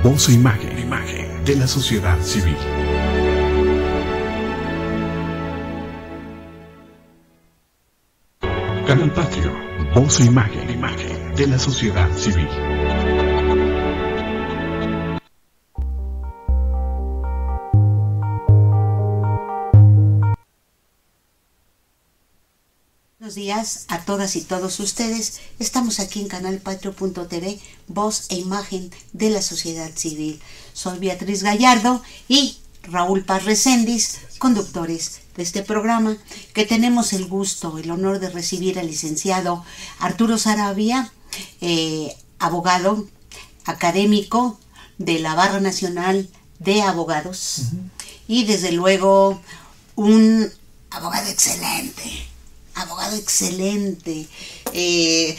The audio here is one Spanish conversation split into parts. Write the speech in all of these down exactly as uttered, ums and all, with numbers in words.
voz e imagen, imagen de la sociedad civil. Canal Patrio, voz e imagen, imagen de la sociedad civil. Buenos días a todas y todos ustedes. Estamos aquí en canal patrio punto t v, voz e imagen de la sociedad civil. Soy Beatriz Gallardo y Raúl Paz Recendis, conductores de este programa, que tenemos el gusto, el honor de recibir al licenciado Arturo Saravia, eh, abogado, académico de la Barra Nacional de Abogados, uh-huh. y desde luego un abogado excelente. Abogado excelente. Eh,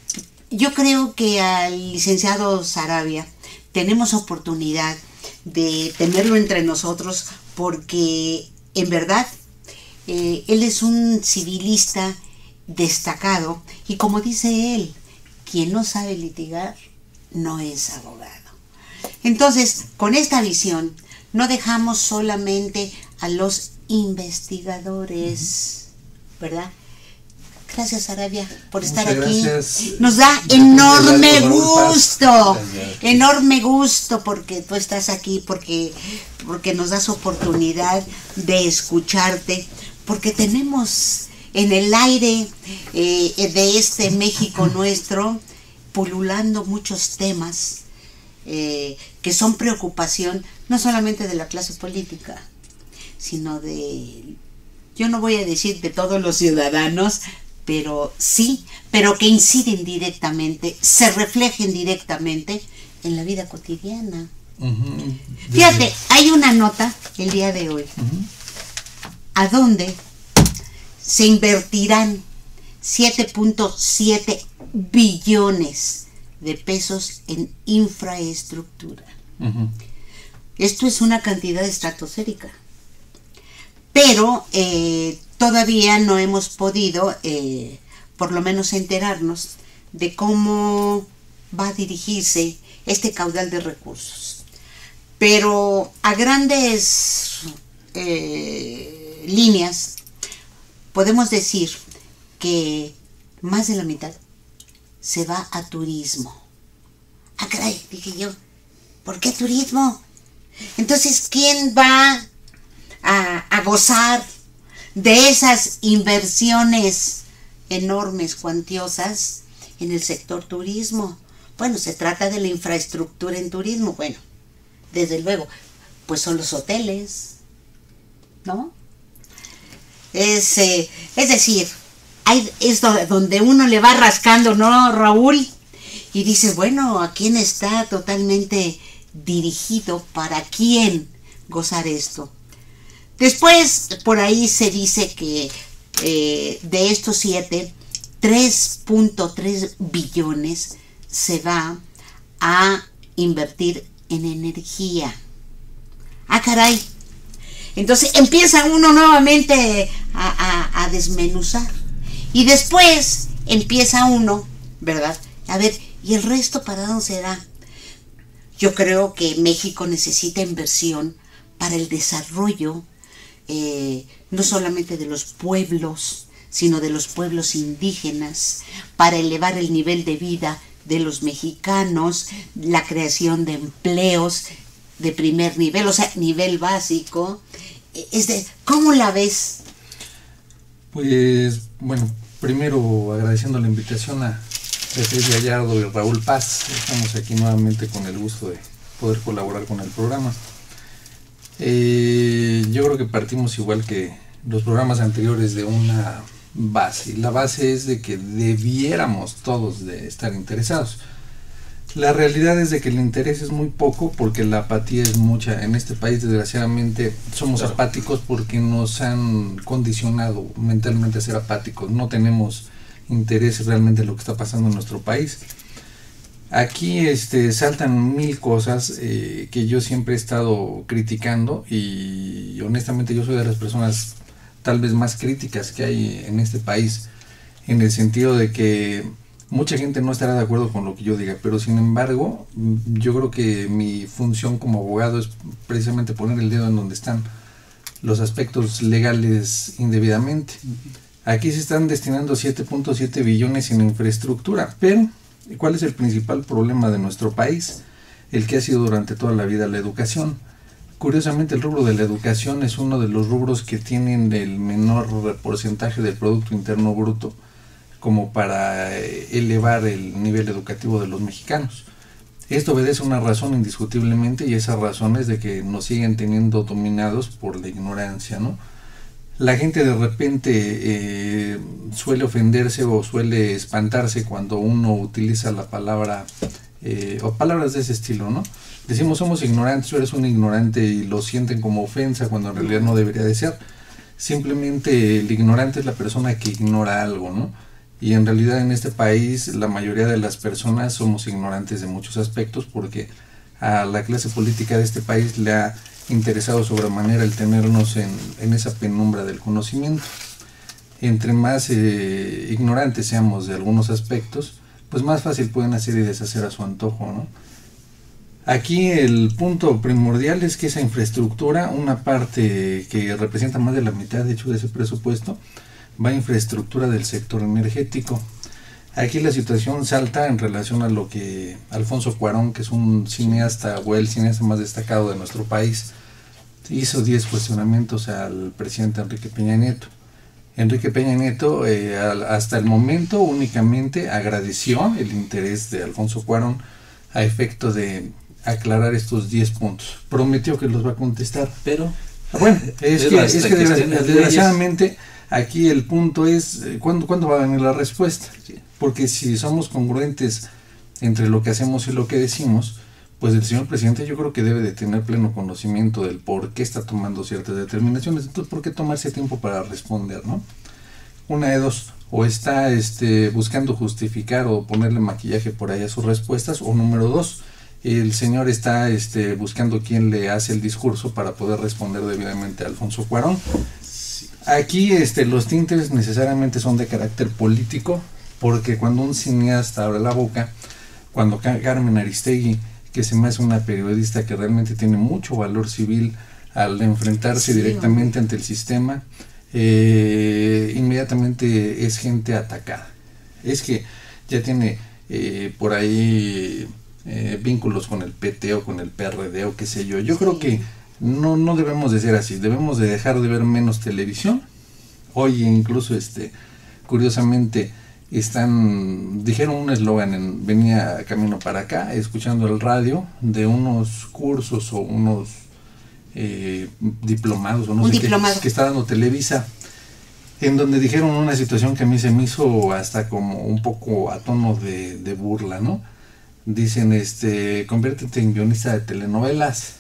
yo creo que al licenciado Saravia tenemos oportunidad de tenerlo entre nosotros porque en verdad eh, él es un civilista destacado y, como dice él, quien no sabe litigar no es abogado. Entonces, con esta visión no dejamos solamente a los investigadores, ¿verdad? Gracias, Saravia, por estar Muchas aquí. Gracias. Nos da enorme gusto, enorme gusto porque tú estás aquí, porque, porque nos das oportunidad de escucharte, porque tenemos en el aire eh, de este México nuestro pululando muchos temas eh, que son preocupación no solamente de la clase política, sino de, yo no voy a decir de todos los ciudadanos, pero sí, pero que inciden directamente, se reflejen directamente en la vida cotidiana. Uh-huh. Fíjate, hay una nota el día de hoy, uh-huh. a donde se invertirán siete punto siete billones de pesos en infraestructura. Uh-huh. Esto es una cantidad estratosférica. Pero eh, todavía no hemos podido, eh, por lo menos, enterarnos de cómo va a dirigirse este caudal de recursos. Pero a grandes eh, líneas podemos decir que más de la mitad se va a turismo. Ah, caray, dije yo, ¿por qué turismo? Entonces, ¿quién va A, a gozar de esas inversiones enormes, cuantiosas en el sector turismo? Bueno, se trata de la infraestructura en turismo. Bueno, desde luego, pues son los hoteles, ¿no? Es, eh, es decir, hay, es donde uno le va rascando, ¿no, Raúl? Y dice, bueno, ¿a quién está totalmente dirigido? ¿Para quién gozar esto? Después, por ahí se dice que eh, de estos siete, tres punto tres billones se va a invertir en energía. Ah, caray. Entonces empieza uno nuevamente a, a, a desmenuzar. Y después empieza uno, ¿verdad? A ver, ¿y el resto para dónde se da? Yo creo que México necesita inversión para el desarrollo Eh, no solamente de los pueblos, sino de los pueblos indígenas, para elevar el nivel de vida de los mexicanos, la creación de empleos de primer nivel, o sea, nivel básico. Es de, ¿cómo la ves? Pues, bueno, primero agradeciendo la invitación a Beatriz Gallardo y Raúl Paz. Estamos aquí nuevamente con el gusto de poder colaborar con el programa. Eh, yo creo que partimos igual que los programas anteriores de una base. La base es de que debiéramos todos de estar interesados. La realidad es de que el interés es muy poco porque la apatía es mucha. En este país, desgraciadamente, somos claro. apáticos porque nos han condicionado mentalmente a ser apáticos. No tenemos interés realmente en lo que está pasando en nuestro país. Aquí este, saltan mil cosas eh, que yo siempre he estado criticando y honestamente yo soy de las personas tal vez más críticas que hay en este país, en el sentido de que Mucha gente no estará de acuerdo con lo que yo diga, pero sin embargo, yo creo que mi función como abogado es precisamente poner el dedo en donde están los aspectos legales indebidamente. Aquí se están destinando siete punto siete billones en infraestructura, pero ¿cuál es el principal problema de nuestro país? El que ha sido durante toda la vida la educación. Curiosamente, el rubro de la educación es uno de los rubros que tienen el menor porcentaje del Producto Interno Bruto como para elevar el nivel educativo de los mexicanos. Esto obedece a una razón indiscutiblemente, y esa razón es de que nos siguen teniendo dominados por la ignorancia, ¿no? La gente de repente eh, suele ofenderse o suele espantarse cuando uno utiliza la palabra eh, o palabras de ese estilo, ¿no? Decimos somos ignorantes, tú eres un ignorante, y lo sienten como ofensa cuando en realidad no debería de ser. Simplemente el ignorante es la persona que ignora algo, ¿no? Y en realidad en este país la mayoría de las personas somos ignorantes de muchos aspectos, porque a la clase política de este país le ha interesado sobremanera el tenernos en, en esa penumbra del conocimiento. Entre más eh, ignorantes seamos de algunos aspectos, pues más fácil pueden hacer y deshacer a su antojo, ¿no? Aquí el punto primordial es que esa infraestructura, una parte que representa más de la mitad de hecho de ese presupuesto, va a infraestructura del sector energético. Aquí la situación salta en relación a lo que Alfonso Cuarón, que es un cineasta o el cineasta más destacado de nuestro país, hizo diez cuestionamientos al presidente Enrique Peña Nieto. Enrique Peña Nieto eh, hasta el momento únicamente agradeció el interés de Alfonso Cuarón a efecto de aclarar estos diez puntos. Prometió que los va a contestar, pero bueno, es que, es que desgraciadamente aquí el punto es ¿cuándo, ¿cuándo va a venir la respuesta? Porque si somos congruentes entre lo que hacemos y lo que decimos, pues el señor presidente yo creo que debe de tener pleno conocimiento del por qué está tomando ciertas determinaciones. Entonces, ¿por qué tomarse tiempo para responder, no? Una de dos, o está este, buscando justificar o ponerle maquillaje por ahí a sus respuestas, o número dos, el señor está este, buscando quién le hace el discurso para poder responder debidamente a Alfonso Cuarón. Aquí este, los tintes necesariamente son de carácter político, porque cuando un cineasta abre la boca, cuando Carmen Aristegui, que se me hace una periodista que realmente tiene mucho valor civil al enfrentarse sí, directamente hombre. ante el sistema, eh, inmediatamente es gente atacada. Es que ya tiene eh, por ahí eh, vínculos con el P T o con el P R D o qué sé yo. Yo sí. creo que no, no debemos de ser así, debemos de dejar de ver menos televisión. Hoy incluso este curiosamente están dijeron un eslogan en venía camino para acá escuchando el radio de unos cursos o unos eh, diplomados o no un sé diplomado. qué que está dando Televisa, en donde dijeron una situación que a mí se me hizo hasta como un poco a tono de, de burla, ¿no? Dicen este conviértete en guionista de telenovelas,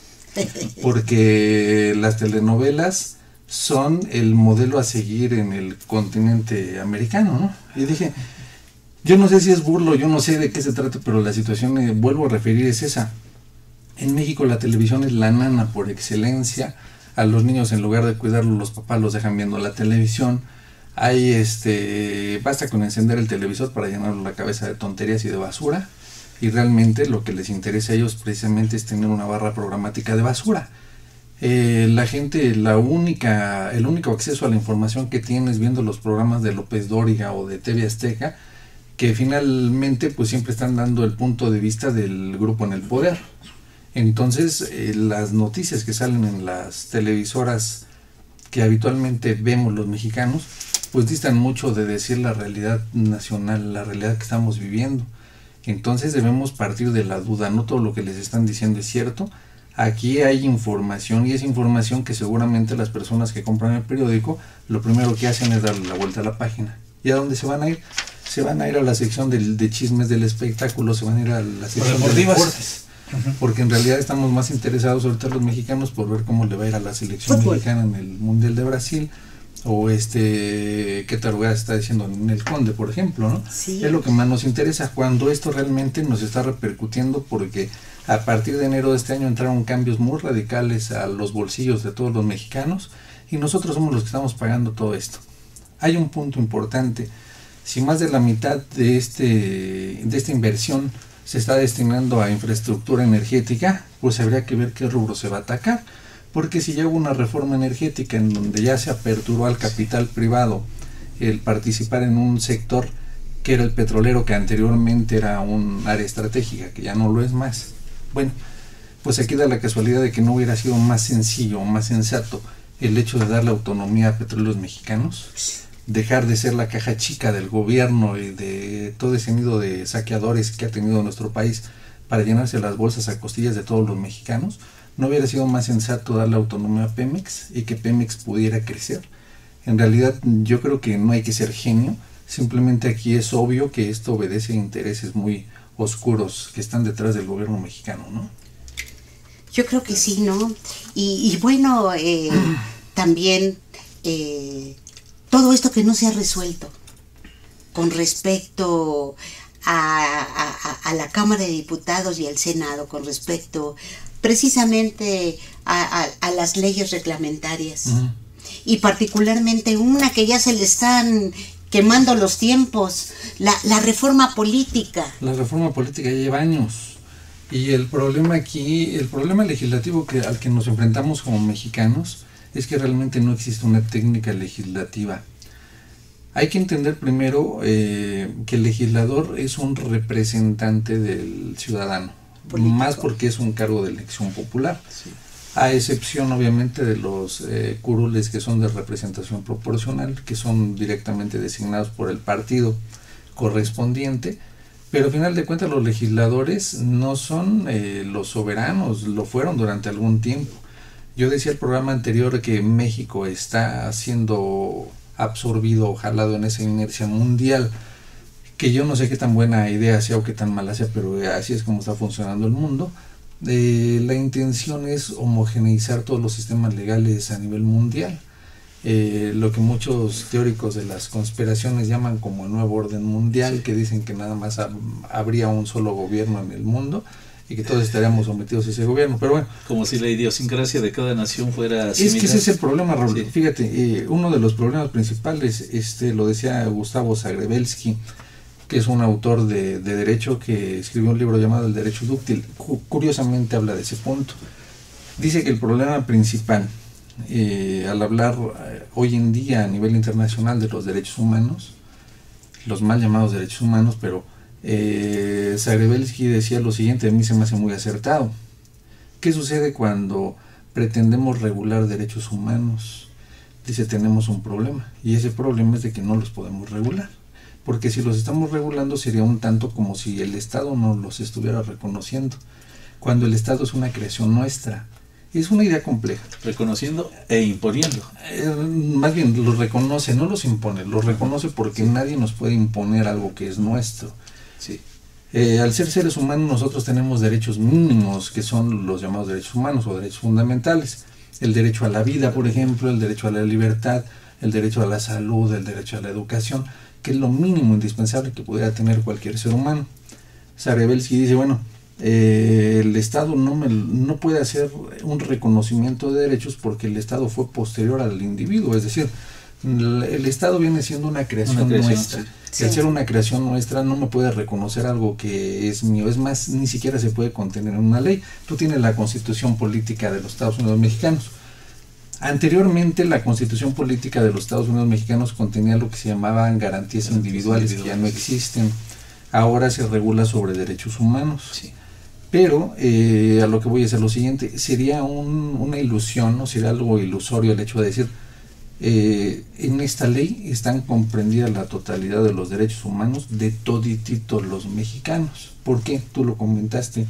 porque las telenovelas son el modelo a seguir en el continente americano, ¿no? Y dije, yo no sé si es burlo, yo no sé de qué se trata, pero la situación, eh, vuelvo a referir, es esa. En México la televisión es la nana por excelencia. A los niños, en lugar de cuidarlos, los papás los dejan viendo la televisión. Hay este, basta con encender el televisor para llenar la cabeza de tonterías y de basura, y realmente lo que les interesa a ellos precisamente es tener una barra programática de basura. Eh, la gente, la única, el único acceso a la información que tienes viendo los programas de López Dóriga o de T V Azteca, que finalmente pues siempre están dando el punto de vista del grupo en el poder. Entonces eh, las noticias que salen en las televisoras que habitualmente vemos los mexicanos, pues distan mucho de decir la realidad nacional, la realidad que estamos viviendo. Entonces debemos partir de la duda, no todo lo que les están diciendo es cierto. Aquí hay información, y es información que seguramente las personas que compran el periódico lo primero que hacen es darle la vuelta a la página. ¿Y a dónde se van a ir? Se van a ir a la sección del, de chismes del espectáculo, se van a ir a la sección de deportes, uh-huh. porque en realidad estamos más interesados ahorita los mexicanos por ver cómo le va a ir a la selección Fútbol. mexicana en el Mundial de Brasil, o este qué tarugada está diciendo en el Conde, por ejemplo, ¿no? Sí. Es lo que más nos interesa, cuando esto realmente nos está repercutiendo, porque a partir de enero de este año entraron cambios muy radicales a los bolsillos de todos los mexicanos, y nosotros somos los que estamos pagando todo esto. Hay un punto importante, Si más de la mitad de, este, de esta inversión se está destinando a infraestructura energética, pues habría que ver qué rubro se va a atacar, porque si ya hubo una reforma energética en donde ya se aperturó al capital privado el participar en un sector que era el petrolero, que anteriormente era un área estratégica, que ya no lo es más, bueno, pues aquí da la casualidad de que no hubiera sido más sencillo o más sensato el hecho de darle autonomía a Petróleos Mexicanos, dejar de ser la caja chica del gobierno y de todo ese nido de saqueadores que ha tenido nuestro país para llenarse las bolsas a costillas de todos los mexicanos. ¿No hubiera sido más sensato darle autonomía a Pemex y que Pemex pudiera crecer? En realidad yo creo que no hay que ser genio, simplemente aquí es obvio que esto obedece a intereses muy oscuros que están detrás del gobierno mexicano, ¿no? Yo creo que sí, ¿no? Y, y bueno, eh, también eh, todo esto que no se ha resuelto con respecto a, a, a la Cámara de Diputados y al Senado, con respecto precisamente a, a, a las leyes reglamentarias, uh-huh. y particularmente una que ya se le están quemando los tiempos, la, la reforma política. La reforma política ya lleva años. Y el problema aquí, el problema legislativo que, al que nos enfrentamos como mexicanos, es que realmente no existe una técnica legislativa. Hay que entender primero eh, que el legislador es un representante del ciudadano, político, más porque es un cargo de elección popular, sí. A excepción obviamente de los eh, curules que son de representación proporcional, que son directamente designados por el partido correspondiente. Pero al final de cuentas los legisladores no son eh, los soberanos, lo fueron durante algún tiempo. Yo decía el programa anterior que México está siendo absorbido o jalado en esa inercia mundial, que yo no sé qué tan buena idea sea o qué tan mala sea, pero así es como está funcionando el mundo. Eh, la intención es homogeneizar todos los sistemas legales a nivel mundial. Eh, lo que muchos teóricos de las conspiraciones llaman como el nuevo orden mundial, sí. Que dicen que nada más hab- habría un solo gobierno en el mundo y que todos estaríamos sometidos a ese gobierno, pero bueno. Como si la idiosincrasia de cada nación fuera similar. Es que ese es el problema, Raúl. Sí. Fíjate, eh, uno de los problemas principales, este, lo decía Gustavo Zagrebelsky, que es un autor de, de derecho que escribió un libro llamado El Derecho Dúctil. Cu- curiosamente habla de ese punto. Dice que el problema principal Eh, al hablar eh, hoy en día a nivel internacional de los derechos humanos, los mal llamados derechos humanos, pero eh, Zagrebelsky decía lo siguiente, a mí se me hace muy acertado. ¿Qué sucede cuando pretendemos regular derechos humanos? Dice, tenemos un problema, y ese problema es de que no los podemos regular, porque si los estamos regulando sería un tanto como si el Estado no los estuviera reconociendo, cuando el Estado es una creación nuestra. Es una idea compleja. Reconociendo e imponiendo. Eh, más bien, los reconoce, no los impone, los reconoce porque sí. Nadie nos puede imponer algo que es nuestro. Sí. Eh, al ser seres humanos nosotros tenemos derechos mínimos, que son los llamados derechos humanos o derechos fundamentales. El derecho a la vida, por ejemplo, el derecho a la libertad, el derecho a la salud, el derecho a la educación, que es lo mínimo indispensable que pudiera tener cualquier ser humano. Zagrebelsky dice, bueno, Eh, el Estado no, me, no puede hacer un reconocimiento de derechos porque el Estado fue posterior al individuo, es decir, el, el Estado viene siendo una creación, una creación nuestra, sí. Al ser una creación nuestra no me puede reconocer algo que es mío, es más, ni siquiera se puede contener en una ley. Tú tienes la Constitución Política de los Estados Unidos Mexicanos. Anteriormente la Constitución Política de los Estados Unidos Mexicanos contenía lo que se llamaban garantías individuales, individuales que ya no existen. Ahora se regula sobre derechos humanos. Sí. Pero eh, a lo que voy a hacer lo siguiente, sería un, una ilusión, ¿no? Sería algo ilusorio el hecho de decir, eh, en esta ley están comprendidas la totalidad de los derechos humanos de todititos los mexicanos. ¿Por qué? Tú lo comentaste.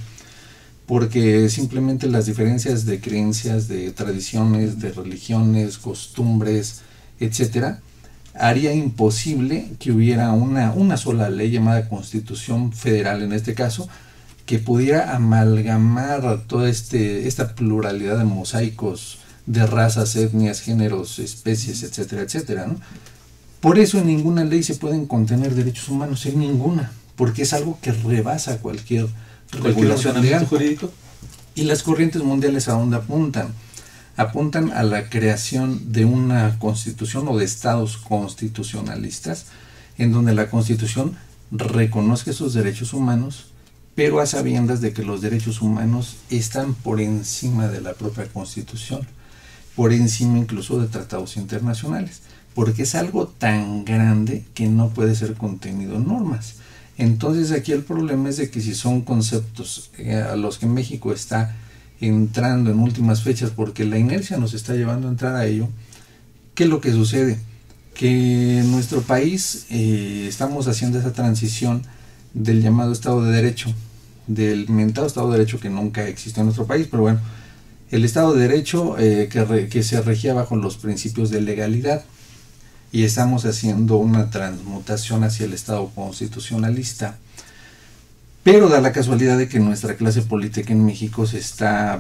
Porque simplemente las diferencias de creencias, de tradiciones, de religiones, costumbres, etcétera, haría imposible que hubiera una, una sola ley llamada Constitución Federal en este caso, que pudiera amalgamar toda este, esta pluralidad de mosaicos de razas, etnias, géneros, especies, etcétera, etcétera, ¿no? Por eso en ninguna ley se pueden contener derechos humanos, en ninguna, porque es algo que rebasa cualquier, cualquier regulación legal. Jurídico. Y las corrientes mundiales a dónde apuntan? Apuntan a la creación de una constitución o de estados constitucionalistas en donde la Constitución reconozca esos derechos humanos, pero a sabiendas de que los derechos humanos están por encima de la propia Constitución, por encima incluso de tratados internacionales, porque es algo tan grande que no puede ser contenido en normas. Entonces aquí el problema es de que si son conceptos eh, a los que México está entrando en últimas fechas, porque la inercia nos está llevando a entrar a ello, ¿qué es lo que sucede? Que en nuestro país eh, estamos haciendo esa transición del llamado Estado de Derecho, del mentado Estado de Derecho que nunca existió en nuestro país, pero bueno, el Estado de Derecho eh, que, re, que se regía bajo los principios de legalidad, y estamos haciendo una transmutación hacia el Estado constitucionalista, pero da la casualidad de que nuestra clase política en México se está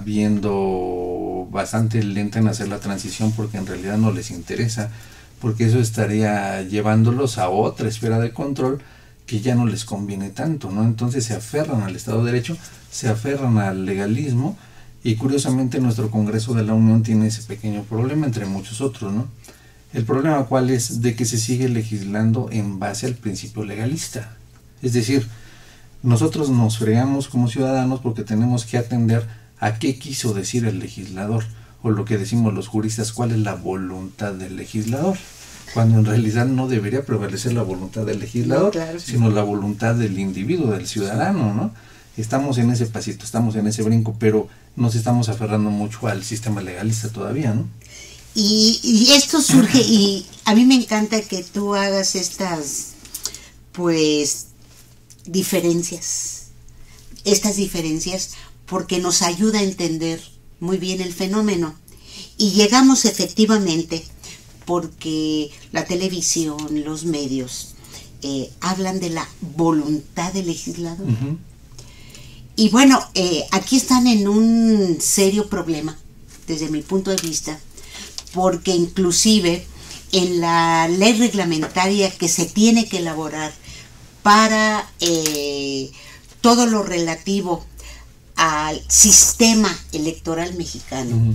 viendo bastante lenta en hacer la transición, porque en realidad no les interesa, porque eso estaría llevándolos a otra esfera de control que ya no les conviene tanto, ¿no? Entonces se aferran al Estado de Derecho, se aferran al legalismo, y curiosamente nuestro Congreso de la Unión tiene ese pequeño problema, entre muchos otros, ¿no? El problema cuál es, de que se sigue legislando en base al principio legalista. Es decir, nosotros nos fregamos como ciudadanos porque tenemos que atender a qué quiso decir el legislador, o lo que decimos los juristas, cuál es la voluntad del legislador, cuando en realidad no debería prevalecer la voluntad del legislador, no, claro, sí. sino la voluntad del individuo, del ciudadano, ¿no? Estamos en ese pasito, estamos en ese brinco, pero nos estamos aferrando mucho al sistema legalista todavía, ¿no? Y, y esto surge, y a mí me encanta que tú hagas estas, pues, diferencias, estas diferencias, porque nos ayuda a entender muy bien el fenómeno. Y llegamos efectivamente, porque la televisión, los medios, eh, hablan de la voluntad del legislador. Uh-huh. Y bueno, eh, aquí están en un serio problema, desde mi punto de vista, porque inclusive en la ley reglamentaria que se tiene que elaborar para eh, todo lo relativo al sistema electoral mexicano, uh-huh.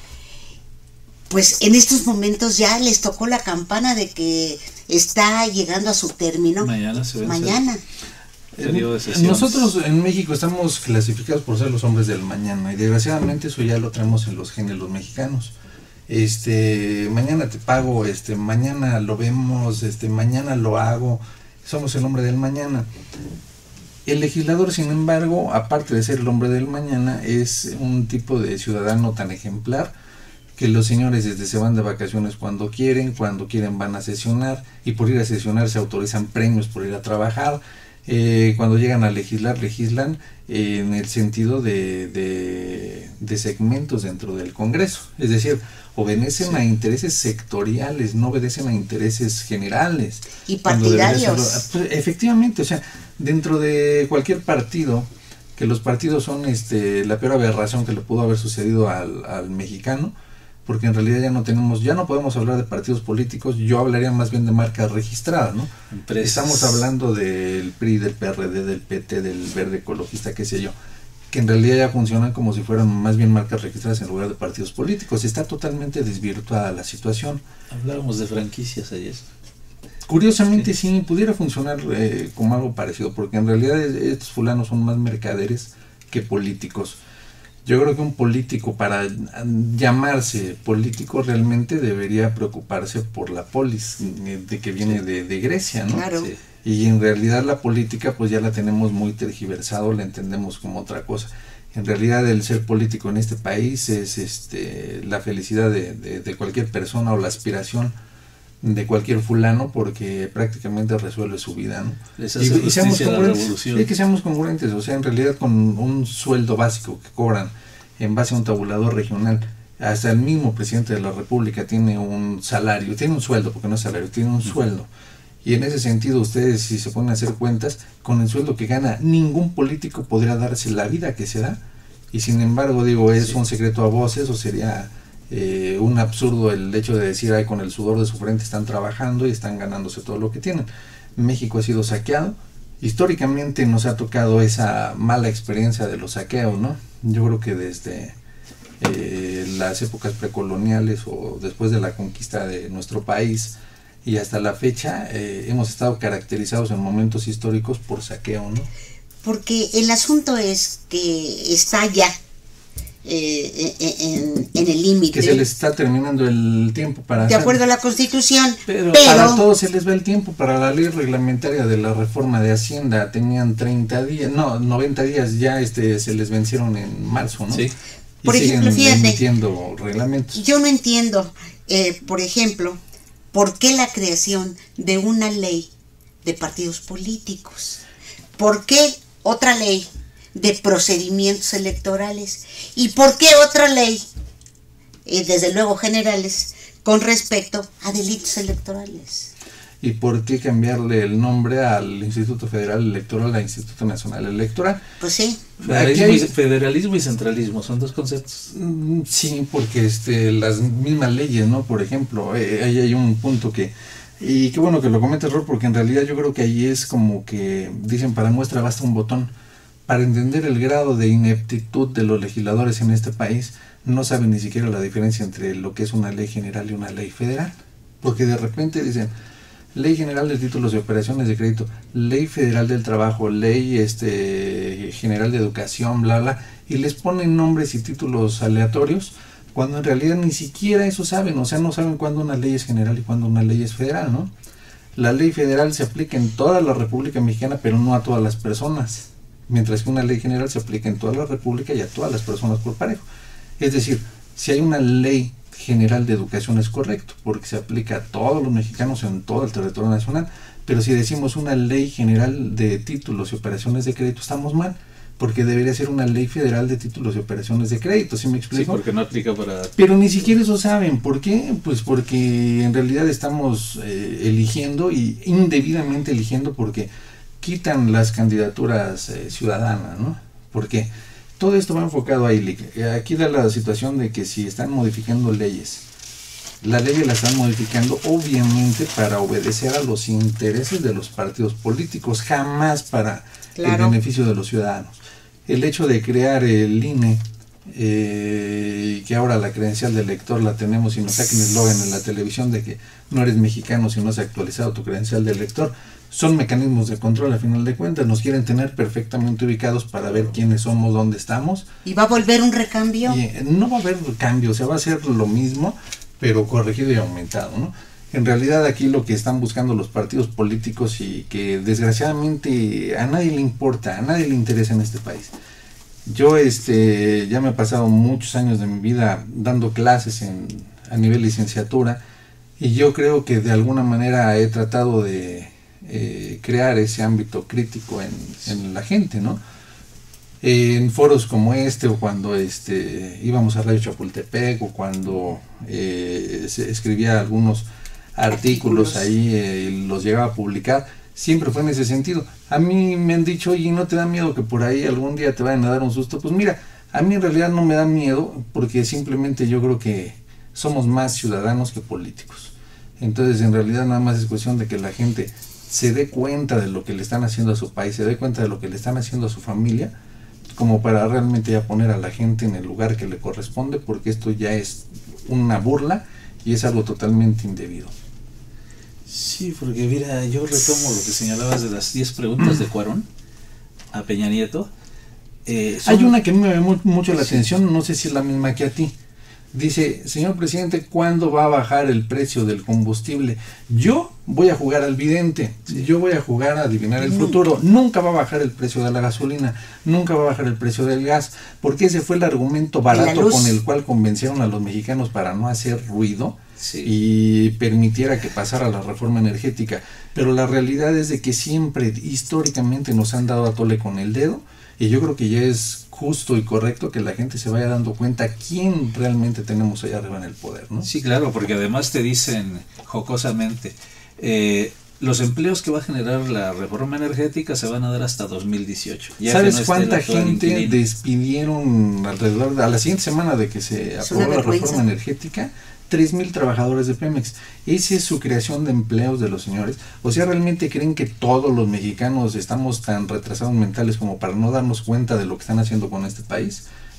pues en estos momentos ya les tocó la campana de que está llegando a su término. Mañana se vence. Mañana. Nosotros en México estamos clasificados por ser los hombres del mañana, y desgraciadamente eso ya lo traemos en los genes los mexicanos. Este, mañana te pago, este, mañana lo vemos, este, mañana lo hago, somos el hombre del mañana. El legislador, sin embargo, aparte de ser el hombre del mañana, es un tipo de ciudadano tan ejemplar que los señores desde se van de vacaciones cuando quieren, cuando quieren van a sesionar, y por ir a sesionar se autorizan premios por ir a trabajar. Eh, cuando llegan a legislar, legislan eh, en el sentido de, de, de segmentos dentro del Congreso, es decir, obedecen sí. a intereses sectoriales, no obedecen a intereses generales. Y partidarios. Ser, efectivamente, o sea, dentro de cualquier partido, que los partidos son este la peor aberración que le pudo haber sucedido al, al mexicano, porque en realidad ya no tenemos, ya no podemos hablar de partidos políticos, yo hablaría más bien de marcas registradas, ¿no? Empresas. Estamos hablando del P R I, del P R D, del P T, del Verde Ecologista, qué sé yo, que en realidad ya funcionan como si fueran más bien marcas registradas en lugar de partidos políticos. Está totalmente desvirtuada la situación. Hablábamos de franquicias ayer. Curiosamente sí, sí pudiera funcionar eh, como algo parecido, porque en realidad estos fulanos son más mercaderes que políticos. Yo creo que un político, para llamarse político, realmente debería preocuparse por la polis, de que viene de, de Grecia, ¿no? Claro. Sí. Y en realidad la política pues ya la tenemos muy tergiversado, la entendemos como otra cosa. En realidad el ser político en este país es este la felicidad de, de, de cualquier persona, o la aspiración de cualquier fulano, porque prácticamente resuelve su vida, ¿no? Les hace y, y seamos congruentes, sí, que seamos congruentes, o sea, en realidad con un sueldo básico que cobran en base a un tabulador regional, hasta el mismo presidente de la República tiene un salario, tiene un sueldo, porque no es salario, tiene un sueldo. Y en ese sentido, ustedes, si se ponen a hacer cuentas, con el sueldo que gana, ningún político podría darse la vida que se da. Y sin embargo, digo, es sí. un secreto a voces, o sería eh, un absurdo el hecho de decir, ay, con el sudor de su frente están trabajando y están ganándose todo lo que tienen. México ha sido saqueado. Históricamente nos ha tocado esa mala experiencia de los saqueos, ¿no? Yo creo que desde eh, las épocas precoloniales o después de la conquista de nuestro país, y hasta la fecha eh, hemos estado caracterizados en momentos históricos por saqueo, ¿no? Porque el asunto es que está ya eh, en, en el límite. Que se les está terminando el tiempo para de hacer. acuerdo a la Constitución. Pero, pero para todos se les va el tiempo. Para la ley reglamentaria de la reforma de Hacienda tenían treinta días, no, noventa días, ya este se les vencieron en marzo, ¿no? Sí. Y por ejemplo, siguen fíjate, emitiendo reglamentos. Yo no entiendo, eh, por ejemplo, por qué la creación de una ley de partidos políticos. ¿Por qué otra ley de procedimientos electorales? ¿Y por qué otra ley, eh, desde luego generales, con respecto a delitos electorales? ¿Y por qué cambiarle el nombre al Instituto Federal Electoral a Instituto Nacional Electoral? Pues sí. Federalismo, hay, y, federalismo y centralismo son dos conceptos. Sí, porque este las mismas leyes, ¿no? Por ejemplo, eh, ahí hay un punto que... Y qué bueno que lo comentas, Ror, porque en realidad yo creo que ahí es como que dicen, para muestra basta un botón. Para entender el grado de ineptitud de los legisladores en este país, no saben ni siquiera la diferencia entre lo que es una ley general y una ley federal. Porque de repente dicen, Ley General de Títulos y Operaciones de Crédito, Ley Federal del Trabajo, Ley este General de Educación, bla, bla, y les ponen nombres y títulos aleatorios, cuando en realidad ni siquiera eso saben, o sea, no saben cuándo una ley es general y cuándo una ley es federal, ¿no? La ley federal se aplica en toda la República Mexicana, pero no a todas las personas, mientras que una ley general se aplica en toda la República y a todas las personas por parejo. Es decir, si hay una ley general de educación es correcto, porque se aplica a todos los mexicanos en todo el territorio nacional, pero si decimos una ley general de títulos y operaciones de crédito, estamos mal, porque debería ser una ley federal de títulos y operaciones de crédito, ¿sí me explico? Sí, porque no aplica para... Pero ni siquiera eso saben, ¿por qué? Pues porque en realidad estamos eh, eligiendo, y indebidamente eligiendo, porque quitan las candidaturas eh, ciudadanas, ¿no? ¿Por qué? Todo esto va enfocado a I L I C. Aquí da la situación de que si están modificando leyes, las leyes las están modificando obviamente para obedecer a los intereses de los partidos políticos, jamás para claro. el beneficio de los ciudadanos. El hecho de crear el I N E, eh, que ahora la credencial del elector la tenemos y nos saquen eslogan en la televisión de que no eres mexicano si no se ha actualizado tu credencial de elector, son mecanismos de control a final de cuentas, nos quieren tener perfectamente ubicados para ver quiénes somos, dónde estamos. ¿Y va a volver un recambio? Y, eh, no va a haber cambio, o sea, va a ser lo mismo, pero corregido y aumentado, ¿no? En realidad aquí lo que están buscando los partidos políticos, y que desgraciadamente a nadie le importa, a nadie le interesa en este país. Yo este ya me he pasado muchos años de mi vida dando clases en, a nivel licenciatura, y yo creo que de alguna manera he tratado de eh, crear ese ámbito crítico en, en la gente, ¿no? En foros como este, o cuando este íbamos a Radio Chapultepec, o cuando eh, se escribía algunos artículos ahí, eh, los llegaba a publicar, siempre fue en ese sentido. A mí me han dicho, oye, ¿no te da miedo que por ahí algún día te vayan a dar un susto? Pues mira, a mí en realidad no me da miedo, porque simplemente yo creo que somos más ciudadanos que políticos. Entonces en realidad nada más es cuestión de que la gente se dé cuenta de lo que le están haciendo a su país, se dé cuenta de lo que le están haciendo a su familia, como para realmente ya poner a la gente en el lugar que le corresponde, porque esto ya es una burla y es algo totalmente indebido. Sí, porque mira, yo retomo lo que señalabas de las diez preguntas de Cuarón a Peña Nieto. Eh, son... Hay una que me llama mucho la sí. atención, no sé si es la misma que a ti. Dice, señor presidente, ¿cuándo va a bajar el precio del combustible? Yo voy a jugar al vidente, sí. yo voy a jugar a adivinar el futuro. Nunca va a bajar el precio de la gasolina, nunca va a bajar el precio del gas, porque ese fue el argumento barato con el cual convencieron a los mexicanos para no hacer ruido sí. y permitiera que pasara la reforma energética. Pero la realidad es de que siempre, históricamente, nos han dado a tole con el dedo, y yo creo que ya es justo y correcto que la gente se vaya dando cuenta quién realmente tenemos allá arriba en el poder, ¿no? Sí, claro, porque además te dicen jocosamente, eh, los empleos que va a generar la reforma energética se van a dar hasta dos mil dieciocho. Ya ¿Sabes no cuánta gente inquilino? despidieron alrededor de, a la siguiente semana de que se aprobó la reforma energética? tres mil trabajadores de Pemex. Esa es su creación de empleos de los señores. O sea, ¿realmente creen que todos los mexicanos estamos tan retrasados mentales como para no darnos cuenta de lo que están haciendo con este país?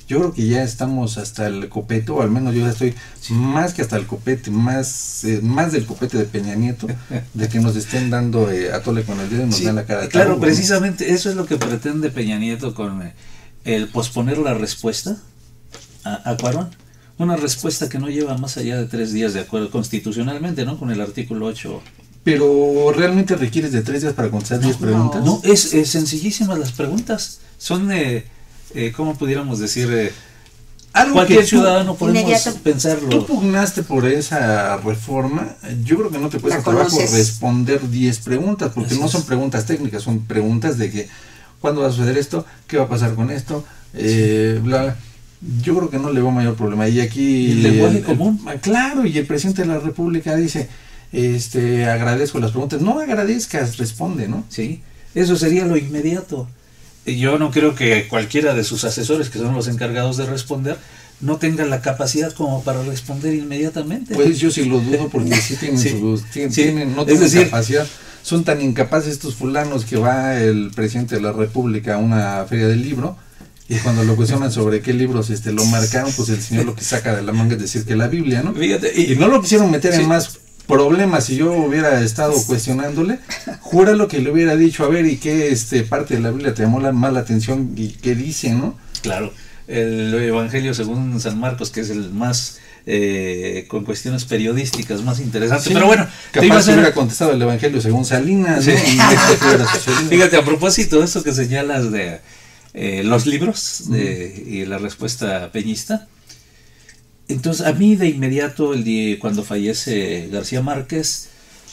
Yo creo que ya estamos hasta el copete, o al menos yo ya estoy sí. más que hasta el copete, más eh, más del copete de Peña Nieto, de que nos estén dando eh, a tole con el dedo y nos sí, dan la cara de claro, tarro, precisamente, ¿no? Eso es lo que pretende Peña Nieto con eh, el posponer la respuesta a, a Cuarón. Una respuesta que no lleva más allá de tres días, de acuerdo constitucionalmente, ¿no? Con el artículo ocho. Pero realmente requieres de tres días para contestar diez no, preguntas. No, es, es sencillísimas las preguntas. Son, eh, eh, ¿cómo pudiéramos decir? Eh, Algo cualquier que tú, ciudadano podemos inmediato. pensarlo. Tú pugnaste por esa reforma. Yo creo que no te cuesta trabajo responder diez preguntas, porque Así no son es. preguntas técnicas, son preguntas de que ¿cuándo va a suceder esto? ¿Qué va a pasar con esto? Eh, sí. bla, bla. Yo creo que no le veo mayor problema. Y aquí ¿Y el lenguaje el, común? El, claro, y el presidente de la República dice, este, agradezco las preguntas. No agradezcas, responde, ¿no? Sí, eso sería lo inmediato. Yo no creo que cualquiera de sus asesores, que son los encargados de responder, no tenga la capacidad como para responder inmediatamente. Pues yo sí lo dudo, porque sí tienen, sí, su, tienen, sí. tienen no tienen decir, capacidad. Son tan incapaces estos fulanos que va el presidente de la República a una feria del libro, y cuando lo cuestionan sobre qué libros este, lo marcaron, pues el señor lo que saca de la manga es decir que la Biblia, ¿no? Fíjate, y, y no lo quisieron meter sí. en más problemas. Si yo hubiera estado cuestionándole, júralo que le hubiera dicho, a ver, ¿y qué este, parte de la Biblia te llamó la mala atención y qué dice, no? Claro, el Evangelio según San Marcos, que es el más, eh, con cuestiones periodísticas más interesantes, sí, pero bueno, capaz te iba a hacer... hubiera contestado el Evangelio según Salinas, sí. ¿no? Fíjate, a propósito de eso que señalas de eh, los libros de, uh-huh. y la respuesta peñista. Entonces, a mí de inmediato, el día cuando fallece García Márquez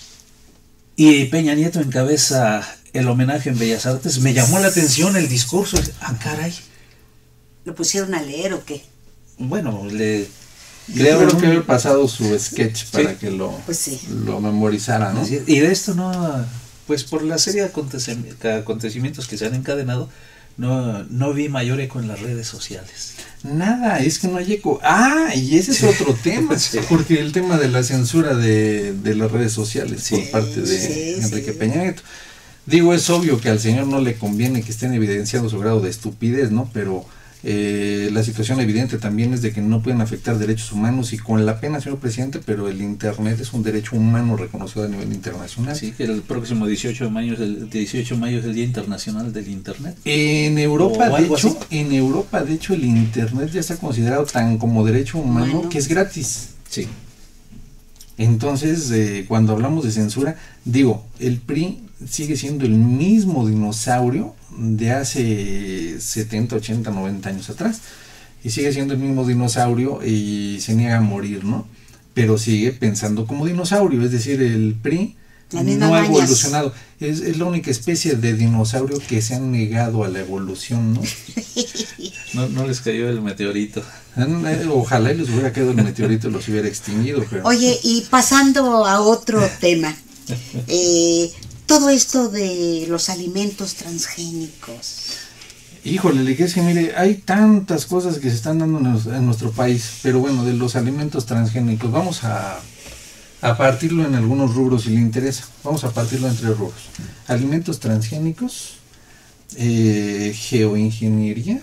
y Peña Nieto encabeza el homenaje en Bellas Artes, me llamó la atención el discurso. Ah, caray. ¿Lo pusieron a leer o qué? Bueno, le... Creo un... que haber pasado su sketch para sí. que lo, pues sí. lo memorizara, ¿no? Y de esto no... Pues por la serie de acontecimientos que se han encadenado, no, no vi mayor eco en las redes sociales. Nada, es que no hay eco. Ah, y ese es sí. otro tema, sí. porque el tema de la censura de, de las redes sociales sí. por parte de sí, Enrique sí. Peña Nieto. Digo, es obvio que al señor no le conviene que estén evidenciando su grado de estupidez, ¿no? Pero eh, la situación evidente también es de que no pueden afectar derechos humanos, y con la pena, señor presidente, pero el internet es un derecho humano reconocido a nivel internacional. Sí, que el próximo dieciocho de mayo es el, dieciocho de mayo es el Día Internacional del Internet. En Europa, de hecho, así. en Europa, de hecho, el internet ya está considerado tan como derecho humano bueno. que es gratis. Sí. Entonces, eh, cuando hablamos de censura, digo, el P R I sigue siendo el mismo dinosaurio de hace setenta, ochenta, noventa años atrás, y sigue siendo el mismo dinosaurio y se niega a morir, ¿no? Pero sigue pensando como dinosaurio, es decir, el P R I no ha evolucionado, es, es la única especie de dinosaurio que se han negado a la evolución, ¿no? No, no les cayó el meteorito. Ojalá y les hubiera caído el meteorito y los hubiera extinguido. Pero... Oye, y pasando a otro tema, eh, todo esto de los alimentos transgénicos. Híjole, le dije, es que mire, hay tantas cosas que se están dando en, en nuestro país, pero bueno, de los alimentos transgénicos, vamos a, a partirlo en algunos rubros si le interesa. Vamos a partirlo en tres rubros. Alimentos transgénicos, eh, geoingeniería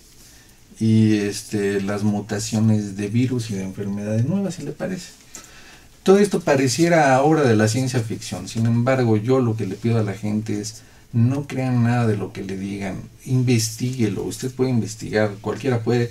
y este, las mutaciones de virus y de enfermedades nuevas, si le parece. Todo esto pareciera obra de la ciencia ficción, sin embargo, yo lo que le pido a la gente es, no crean nada de lo que le digan, investíguelo, usted puede investigar, cualquiera puede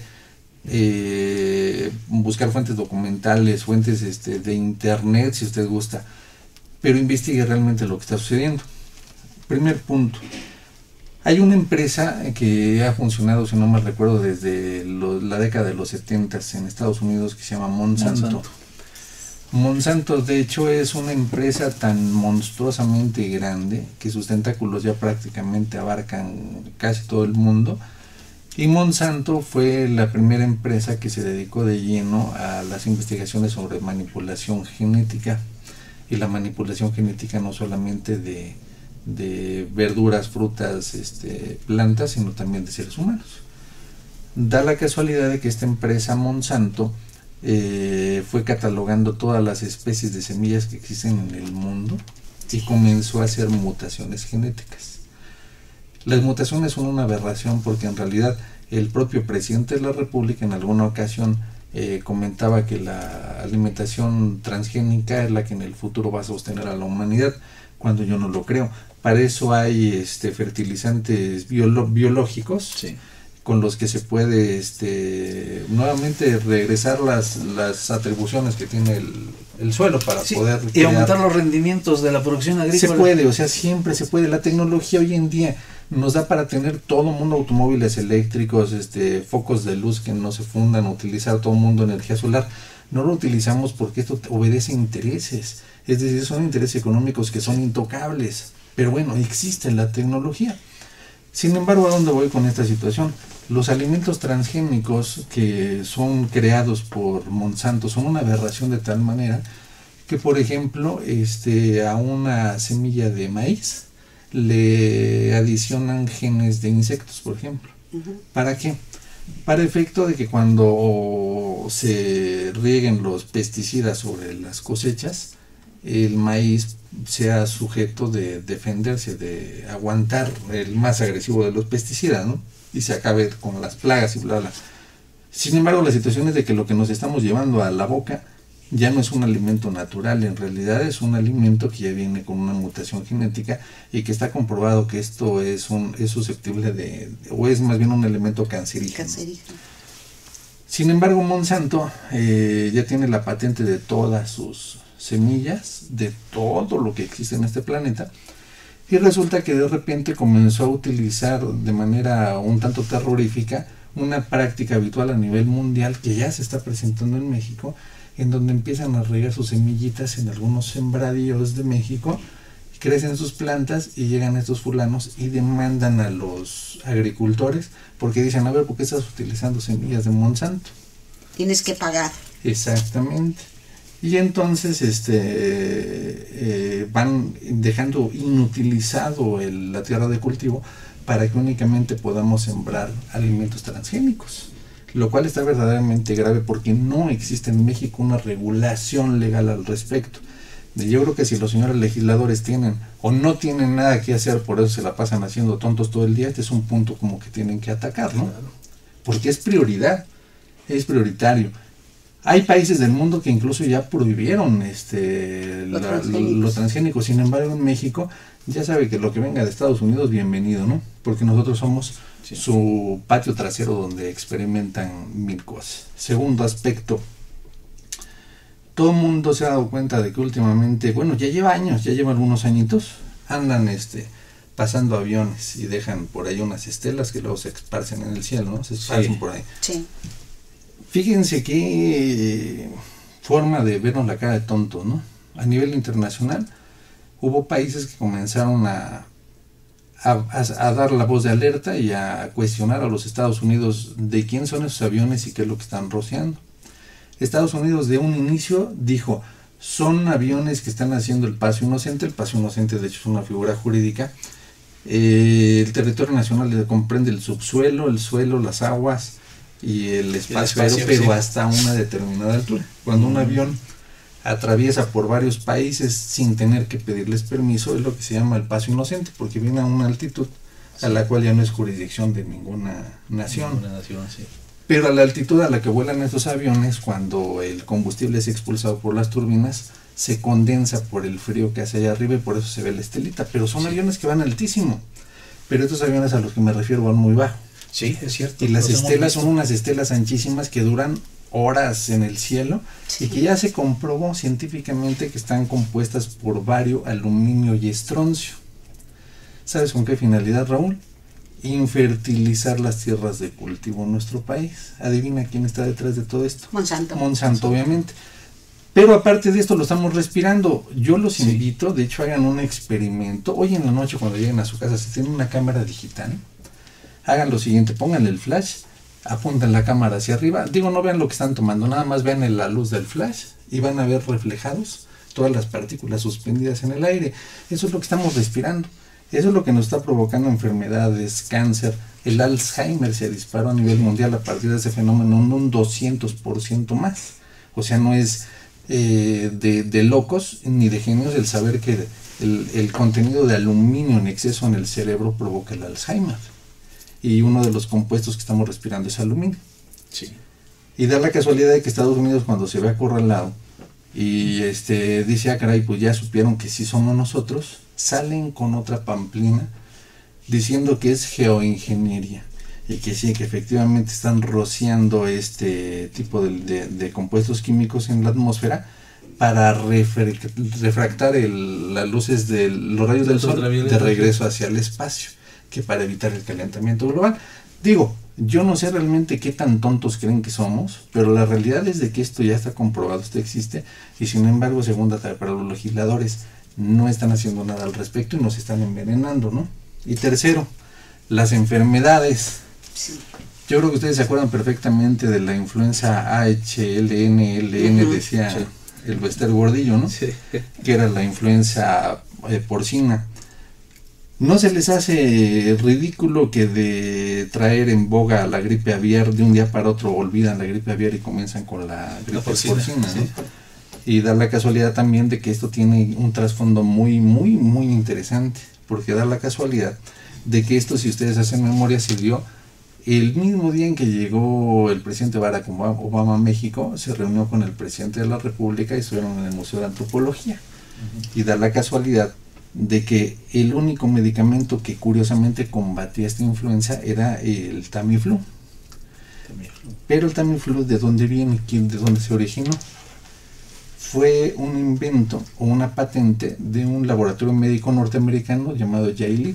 eh, buscar fuentes documentales, fuentes este, de internet si usted gusta, pero investigue realmente lo que está sucediendo. Primer punto, hay una empresa que ha funcionado, si no mal recuerdo, desde lo, la década de los setenta en Estados Unidos, que se llama Monsanto. Monsanto. Monsanto, de hecho, es una empresa tan monstruosamente grande que sus tentáculos ya prácticamente abarcan casi todo el mundo, y Monsanto fue la primera empresa que se dedicó de lleno a las investigaciones sobre manipulación genética, y la manipulación genética no solamente de, de verduras, frutas, este, plantas, sino también de seres humanos. Da la casualidad de que esta empresa Monsanto Eh, fue catalogando todas las especies de semillas que existen en el mundo y comenzó a hacer mutaciones genéticas. Las mutaciones son una aberración porque en realidad El propio presidente de la República en alguna ocasión eh, comentaba que la alimentación transgénica es la que en el futuro va a sostener a la humanidad, cuando yo no lo creo. Para eso hay este, fertilizantes biolo biológicos, sí, con los que se puede este, nuevamente regresar las, las atribuciones que tiene el, el suelo para sí, poder y crear, aumentar los rendimientos de la producción agrícola. Se puede, o sea, siempre se puede. La tecnología hoy en día nos da para tener todo el mundo automóviles eléctricos, este, focos de luz que no se fundan, utilizar todo el mundo energía solar. No lo utilizamos porque esto obedece a intereses, es decir, son intereses económicos que son intocables. Pero bueno, existe la tecnología. Sin embargo, ¿a dónde voy con esta situación? Los alimentos transgénicos que son creados por Monsanto son una aberración de tal manera que, por ejemplo, este, a una semilla de maíz le adicionan genes de insectos, por ejemplo. Uh-huh. ¿Para qué? Para efecto de que cuando se rieguen los pesticidas sobre las cosechas, el maíz sea sujeto de defenderse, de aguantar el más agresivo de los pesticidas, ¿no? Y se acabe con las plagas y bla bla. Sin embargo, la situación es de que lo que nos estamos llevando a la boca ya no es un alimento natural, en realidad es un alimento que ya viene con una mutación genética y que está comprobado que esto es un es susceptible de, o es más bien un elemento cancerígeno. cancerígeno. Sin embargo, Monsanto eh, ya tiene la patente de todas sus semillas, de todo lo que existe en este planeta, y resulta que de repente comenzó a utilizar de manera un tanto terrorífica una práctica habitual a nivel mundial que ya se está presentando en México, en donde empiezan a regar sus semillitas en algunos sembradíos de México, crecen sus plantas y llegan estos fulanos y demandan a los agricultores porque dicen, a ver, ¿por qué estás utilizando semillas de Monsanto? Tienes que pagar. Exactamente. Y entonces este eh, van dejando inutilizado el, la tierra de cultivo para que únicamente podamos sembrar alimentos transgénicos, lo cual está verdaderamente grave porque no existe en México una regulación legal al respecto. Yo creo que si los señores legisladores tienen o no tienen nada que hacer, por eso se la pasan haciendo tontos todo el día, este es un punto como que tienen que atacar, ¿no? Porque es prioridad, es prioritario. Hay países del mundo que incluso ya prohibieron este lo, la, transgénicos. lo transgénico, sin embargo en México ya sabe que lo que venga de Estados Unidos, bienvenido, ¿no? Porque nosotros somos sí. su patio trasero donde experimentan mil cosas. Segundo aspecto, todo el mundo se ha dado cuenta de que últimamente, bueno, ya lleva años, ya lleva algunos añitos, andan este pasando aviones y dejan por ahí unas estelas que luego se esparcen en el cielo, ¿no? Se esparcen sí. por ahí. Sí. Fíjense qué forma de vernos la cara de tonto, ¿no? A nivel internacional hubo países que comenzaron a, a, a dar la voz de alerta y a cuestionar a los Estados Unidos de quién son esos aviones y qué es lo que están rociando. Estados Unidos de un inicio dijo, son aviones que están haciendo el paso inocente. El paso inocente de hecho es una figura jurídica. Eh, el territorio nacional comprende el subsuelo, el suelo, las aguas y el espacio, el espacio aéreo, pero sí. hasta una determinada altura. Cuando un avión atraviesa por varios países sin tener que pedirles permiso, es lo que se llama el paso inocente, porque viene a una altitud sí. a la cual ya no es jurisdicción de ninguna nación. Ninguna nación sí. Pero a la altitud a la que vuelan estos aviones, cuando el combustible es expulsado por las turbinas, se condensa por el frío que hace allá arriba y por eso se ve la estelita. Pero son sí. aviones que van altísimo. Pero estos aviones a los que me refiero van muy bajo. Sí, es cierto. Y las estelas son unas estelas anchísimas que duran horas en el cielo sí. y que ya se comprobó científicamente que están compuestas por bario, aluminio y estroncio. ¿Sabes con qué finalidad, Raúl? Infertilizar las tierras de cultivo en nuestro país. Adivina quién está detrás de todo esto. Monsanto. Monsanto, obviamente. Pero aparte de esto lo estamos respirando. Yo los sí. invito, de hecho hagan un experimento. Hoy en la noche cuando lleguen a su casa, si tienen una cámara digital, hagan lo siguiente, pónganle el flash, apunten la cámara hacia arriba, digo, no vean lo que están tomando, nada más vean la luz del flash y van a ver reflejados todas las partículas suspendidas en el aire. Eso es lo que estamos respirando, eso es lo que nos está provocando enfermedades, cáncer. El Alzheimer se disparó a nivel mundial a partir de ese fenómeno en un doscientos por ciento más. O sea, no es eh, de, de locos ni de genios el saber que el, el contenido de aluminio en exceso en el cerebro provoca el Alzheimer. y uno de los compuestos que estamos respirando es aluminio. Sí. Y da la casualidad de que Estados Unidos, cuando se ve acorralado y este dice, ah caray, pues ya supieron que sí somos nosotros, salen con otra pamplina diciendo que es geoingeniería y que sí, que efectivamente están rociando este tipo de, de, de compuestos químicos en la atmósfera para refre, refractar el, las luces de los rayos del sol de regreso hacia el espacio, que para evitar el calentamiento global. Digo, yo no sé realmente qué tan tontos creen que somos, pero la realidad es de que esto ya está comprobado, esto existe, y sin embargo, según data para los legisladores, no están haciendo nada al respecto y nos están envenenando, ¿no? Y tercero, las enfermedades. Sí. Yo creo que ustedes se acuerdan perfectamente de la influenza A H L N L N, uh-huh. decía sí. el Bester Gordillo, ¿no? Sí. Que era la influenza eh, porcina. ¿No se les hace ridículo que de traer en boga la gripe aviar de un día para otro olvidan la gripe aviar y comienzan con la gripe la porcina, porcina ¿no? Sí. Y da la casualidad también de que esto tiene un trasfondo muy, muy, muy interesante, porque da la casualidad de que esto, si ustedes hacen memoria, se dio el mismo día en que llegó el presidente Barack Obama a México, se reunió con el presidente de la República y estuvieron en el Museo de Antropología. Uh-huh. Y da la casualidad de que el único medicamento que curiosamente combatía esta influenza era el Tamiflu. Tamiflu. Pero el Tamiflu, ¿de dónde viene? ¿De dónde se originó? Fue un invento o una patente de un laboratorio médico norteamericano llamado Gilead.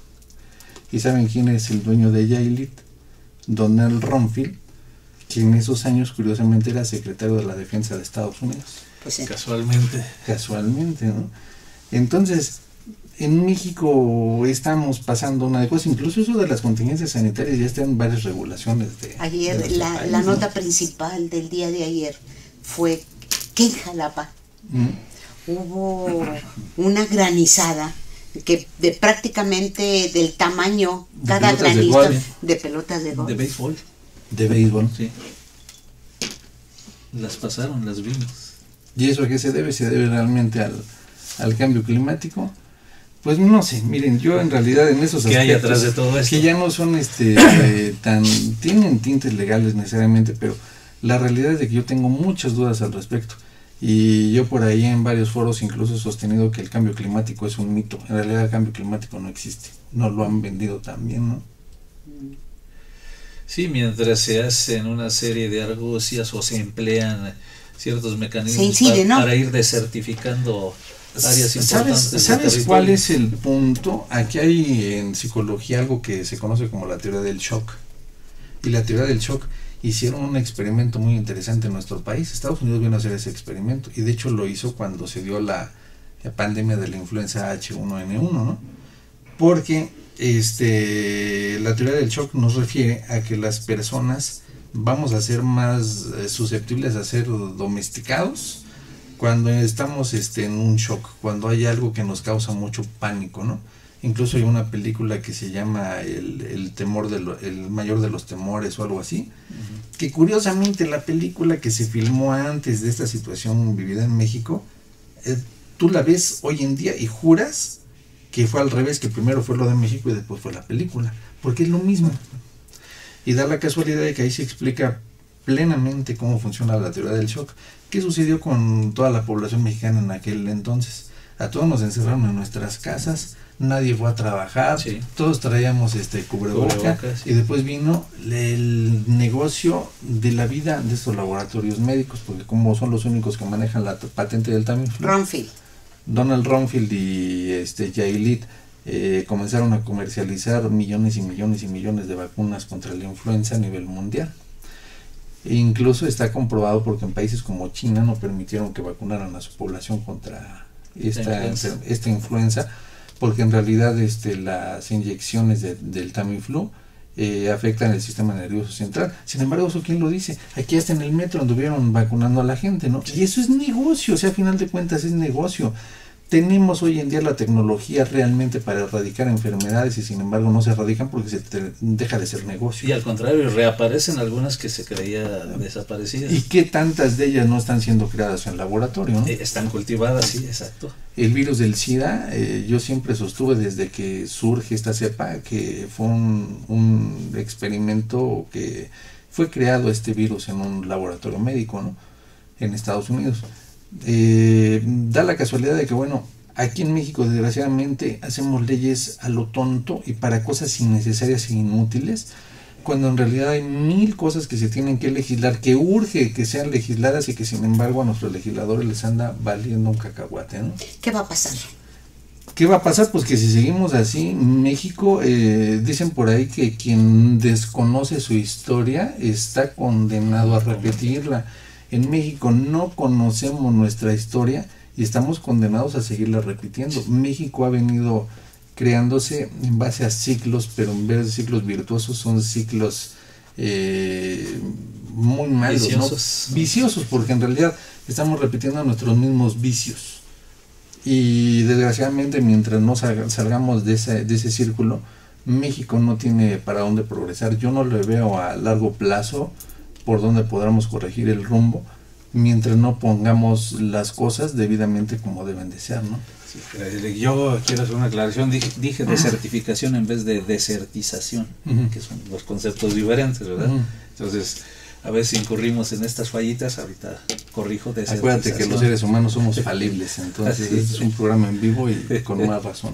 ¿Y saben quién es el dueño de Gilead? Donald Rumsfeld, que en esos años curiosamente era secretario de la Defensa de Estados Unidos. Pues sí. Casualmente. Casualmente, ¿no? Entonces, en México estamos pasando una de cosas, incluso eso de las contingencias sanitarias ya están en varias regulaciones. De, ayer, de la, país, la ¿no? nota principal del día de ayer fue que en Jalapa ¿Mm? hubo una granizada que de prácticamente del tamaño, de cada granizo de, de pelotas de golf. De béisbol. De béisbol. Sí. Las pasaron, las vimos. ¿Y eso a qué se debe? ¿Se debe realmente al, al cambio climático? Pues no sé, miren, yo en realidad en esos aspectos... ¿Qué hay atrás de todo esto? Que ya no son este eh, tan... tienen tintes legales necesariamente, pero la realidad es de que yo tengo muchas dudas al respecto. Y yo por ahí en varios foros incluso he sostenido que el cambio climático es un mito. En realidad el cambio climático no existe. No lo han vendido tan bien, ¿no? Sí, mientras se hacen una serie de argucias o se emplean ciertos mecanismos incide, para, ¿no? para ir desertificando áreas importantes. ¿Sabes, ¿sabes cuál es el punto? Aquí hay en psicología algo que se conoce como la teoría del shock. Y la teoría del shock hicieron un experimento muy interesante en nuestro país. Estados Unidos vino a hacer ese experimento y de hecho lo hizo cuando se dio la, la pandemia de la influenza H uno N uno, ¿no? Porque este, la teoría del shock nos refiere a que las personas vamos a ser más eh, susceptibles a ser domesticados cuando estamos este, en un shock, cuando hay algo que nos causa mucho pánico, ¿no? Incluso hay una película que se llama el, el temor de lo, el mayor de los temores o algo así, uh-huh. que curiosamente la película que se filmó antes de esta situación vivida en México, eh, tú la ves hoy en día y juras que fue al revés, que primero fue lo de México y después fue la película, porque es lo mismo. Y da la casualidad de que ahí se explica plenamente cómo funciona la teoría del shock. ¿Qué sucedió con toda la población mexicana en aquel entonces? A todos nos encerraron en nuestras casas, nadie fue a trabajar, sí. todos traíamos este cubreboca, sí. y después vino el negocio de la vida de estos laboratorios médicos, porque como son los únicos que manejan la patente del Tamiflu, Rumsfeld. Donald Rumsfeld y este Gilead eh, comenzaron a comercializar millones y millones y millones de vacunas contra la influenza a nivel mundial. E incluso está comprobado porque en países como China no permitieron que vacunaran a su población contra esta, esta, esta influenza, porque en realidad este, las inyecciones de, del Tamiflu eh, afectan el sistema nervioso central. Sin embargo, ¿eso quién lo dice? Aquí hasta en el metro anduvieron vacunando a la gente, ¿no? Y eso es negocio, o sea, a final de cuentas es negocio. tenemos hoy en día la tecnología realmente para erradicar enfermedades y sin embargo no se erradican porque se te, deja de ser negocio. Y al contrario, reaparecen algunas que se creía desaparecidas. ¿Y qué tantas de ellas no están siendo creadas en laboratorio, ¿no? Eh, están cultivadas, sí, exacto. El virus del SIDA, eh, yo siempre sostuve desde que surge esta cepa que fue un, un experimento que fue creado este virus en un laboratorio médico, ¿no? En Estados Unidos. Eh, da la casualidad de que, bueno, aquí en México desgraciadamente hacemos leyes a lo tonto y para cosas innecesarias e inútiles, cuando en realidad hay mil cosas que se tienen que legislar, que urge que sean legisladas y que sin embargo a nuestros legisladores les anda valiendo un cacahuate, ¿no? ¿Qué va a pasar? ¿Qué va a pasar? Pues que si seguimos así, México, eh, dicen por ahí que quien desconoce su historia está condenado a repetirla. En México no conocemos nuestra historia y estamos condenados a seguirla repitiendo. México ha venido creándose en base a ciclos, pero en vez de ciclos virtuosos son ciclos eh, muy malos, viciosos. ¿no? Viciosos, porque en realidad estamos repitiendo nuestros mismos vicios. Y desgraciadamente mientras no salgamos de ese, de ese círculo, México no tiene para dónde progresar. Yo no le veo a largo plazo por donde podamos corregir el rumbo mientras no pongamos las cosas debidamente como deben de ser, ¿no? Sí, yo quiero hacer una aclaración, dije, dije desertificación en vez de desertización, uh-huh. que son dos conceptos diferentes, ¿verdad? Uh-huh. Entonces, a veces incurrimos en estas fallitas, ahorita corrijo desertización. Acuérdate que los seres humanos somos falibles, entonces este es un programa en vivo y con una razón.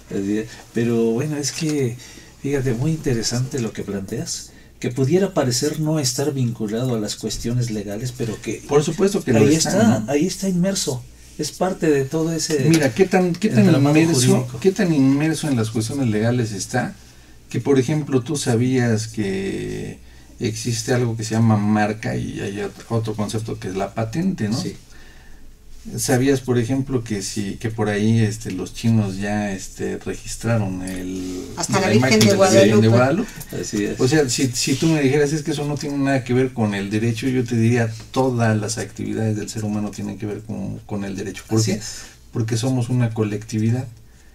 Pero bueno, es que, fíjate, muy interesante lo que planteas, que pudiera parecer no estar vinculado a las cuestiones legales, pero que por supuesto que ahí lo está, está, ¿no? Ahí está inmerso, es parte de todo ese. Mira, qué tan qué tan inmerso, qué tan inmerso en las cuestiones legales está, que por ejemplo tú sabías que existe algo que se llama marca y hay otro concepto que es la patente, ¿no? Sí. ¿Sabías, por ejemplo, que si que por ahí este los chinos ya este registraron el hasta la, la Virgen de Guadalupe? de Guadalupe? Así es. O sea, si, si tú me dijeras es que eso no tiene nada que ver con el derecho, yo te diría todas las actividades del ser humano tienen que ver con, con el derecho. ¿Por Así qué? Es. Porque somos una colectividad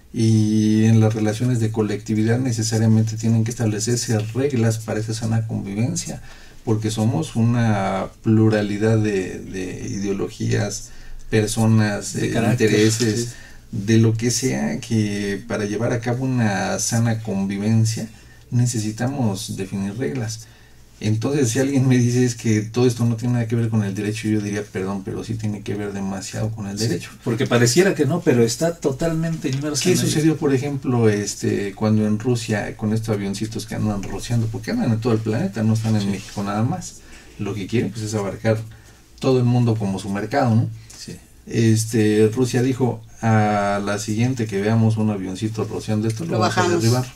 y en las relaciones de colectividad necesariamente tienen que establecerse reglas para esa sana convivencia, porque somos una pluralidad de, de ideologías, personas, de eh, intereses, sí. de lo que sea, que para llevar a cabo una sana convivencia necesitamos definir reglas. Entonces, si alguien me dice es que todo esto no tiene nada que ver con el derecho, yo diría, perdón, pero sí tiene que ver demasiado con el sí, derecho. Porque pareciera que no, pero está totalmente inmerso. ¿Qué sucedió, por ejemplo, este cuando en Rusia, con estos avioncitos que andan rociando, porque andan en todo el planeta, no están en sí. México nada más? Lo que quieren pues es abarcar todo el mundo como su mercado, ¿no? Sí. Este, Rusia dijo, a la siguiente que veamos un avioncito rociando esto, lo, lo vamos a derribar.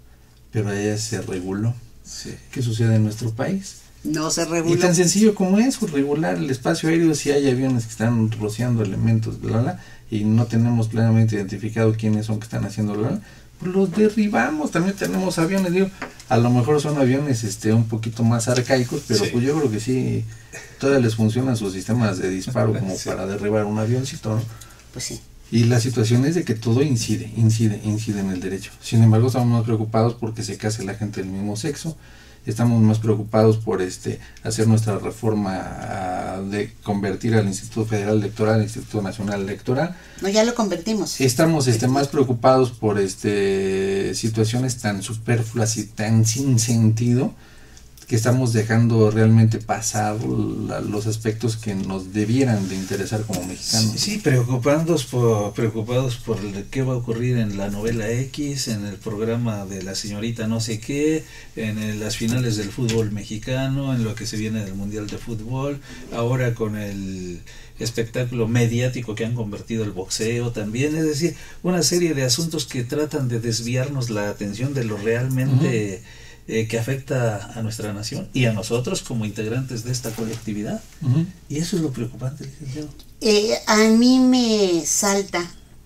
Pero allá se reguló. Sí. ¿Qué sucede en nuestro país? No se regula. Y tan sencillo como es, regular el espacio aéreo si hay aviones que están rociando elementos, bla, bla, y no tenemos plenamente identificado quiénes son que están haciendo, bla, bla, pues los derribamos. También tenemos aviones, digo, a lo mejor son aviones este un poquito más arcaicos, pero sí. pues yo creo que sí, todavía les funcionan sus sistemas de disparo como sí. para derribar un avioncito, ¿no? Pues sí. Y la situación es de que todo incide, incide, incide en el derecho. Sin embargo, estamos más preocupados porque se case la gente del mismo sexo. Estamos más preocupados por este hacer nuestra reforma uh, de convertir al Instituto Federal Electoral al Instituto Nacional Electoral. No, ya lo convertimos. Estamos este más preocupados por este situaciones tan superfluas y tan sin sentido que estamos dejando realmente pasar la, los aspectos que nos debieran de interesar como mexicanos. Sí, sí, preocupados por, preocupados por qué va a ocurrir en la novela X, en el programa de la señorita no sé qué, en el, las finales del fútbol mexicano, en lo que se viene del Mundial de Fútbol, ahora con el espectáculo mediático que han convertido el boxeo también, es decir, una serie de asuntos que tratan de desviarnos la atención de lo realmente... Uh-huh. Eh, que afecta a nuestra nación y a nosotros como integrantes de esta colectividad. Uh-huh. Y eso es lo preocupante, licenciado. Eh, a mí me salta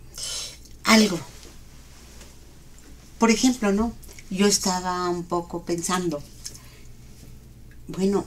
algo. Por ejemplo, ¿no? Yo estaba un poco pensando, bueno,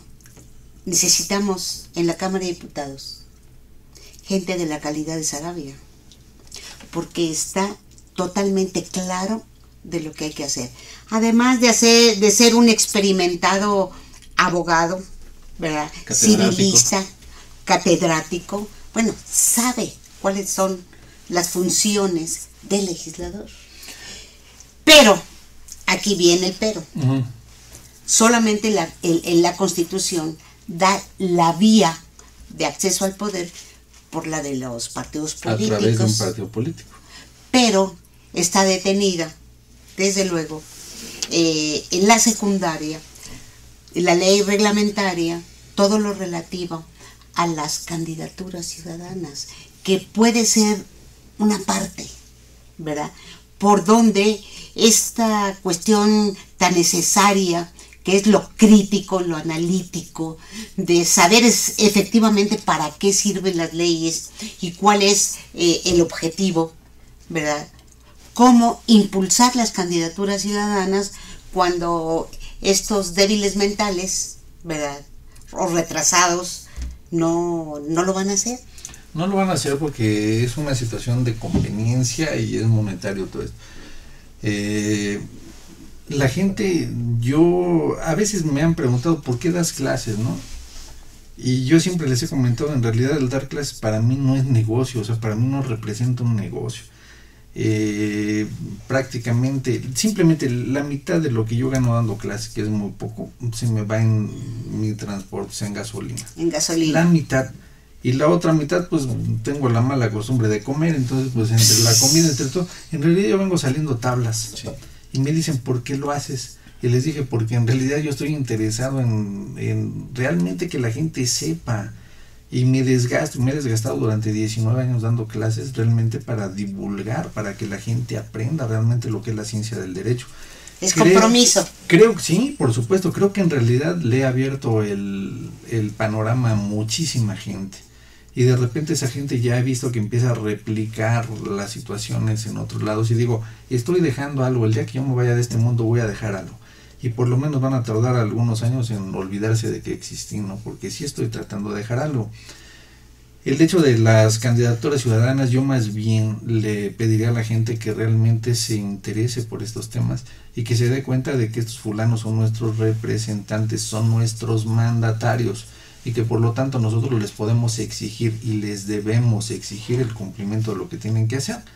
necesitamos en la Cámara de Diputados gente de la calidad de Sarabia. porque está totalmente claro de lo que hay que hacer. Además de hacer, de ser un experimentado abogado, ¿verdad? Civilista, catedrático, bueno, sabe cuáles son las funciones del legislador. Pero, aquí viene el pero. Uh-huh. Solamente la, el, en la Constitución da la vía de acceso al poder por la de los partidos políticos. A través de un partido político. Pero está detenida, desde luego, eh, en la secundaria, en la ley reglamentaria, todo lo relativo a las candidaturas ciudadanas, que puede ser una parte, ¿verdad? Por donde esta cuestión tan necesaria, que es lo crítico, lo analítico, de saber es, efectivamente para qué sirven las leyes y cuál es eh, el objetivo, ¿verdad? Cómo impulsar las candidaturas ciudadanas cuando estos débiles mentales, ¿verdad? O retrasados, no, no lo van a hacer. No lo van a hacer porque es una situación de conveniencia y es monetario todo esto. Eh, la gente, yo, a veces me han preguntado ¿por qué das clases, no? Y yo siempre les he comentado, en realidad el dar clases para mí no es negocio, o sea, para mí no representa un negocio. Eh, prácticamente, simplemente la mitad de lo que yo gano dando clases, que es muy poco, se me va en mi transporte, o sea, en gasolina. En gasolina. La mitad. Y la otra mitad, pues tengo la mala costumbre de comer, entonces pues entre la comida, entre todo, en realidad yo vengo saliendo tablas. Sí. Y me dicen, ¿por qué lo haces? Y les dije, porque en realidad yo estoy interesado en, en realmente que la gente sepa. Y me desgasto, me he desgastado durante diecinueve años dando clases realmente para divulgar, para que la gente aprenda realmente lo que es la ciencia del derecho. Es creo, compromiso. Creo que sí, por supuesto, creo que en realidad le he abierto el, el panorama a muchísima gente. Y de repente esa gente ya he visto que empieza a replicar las situaciones en otros lados. Y digo, estoy dejando algo, el día que yo me vaya de este mundo voy a dejar algo. Y por lo menos van a tardar algunos años en olvidarse de que existí, ¿no? Porque sí estoy tratando de dejar algo. El hecho de las candidaturas ciudadanas, yo más bien le pediría a la gente que realmente se interese por estos temas y que se dé cuenta de que estos fulanos son nuestros representantes, son nuestros mandatarios, y que por lo tanto nosotros les podemos exigir y les debemos exigir el cumplimiento de lo que tienen que hacer.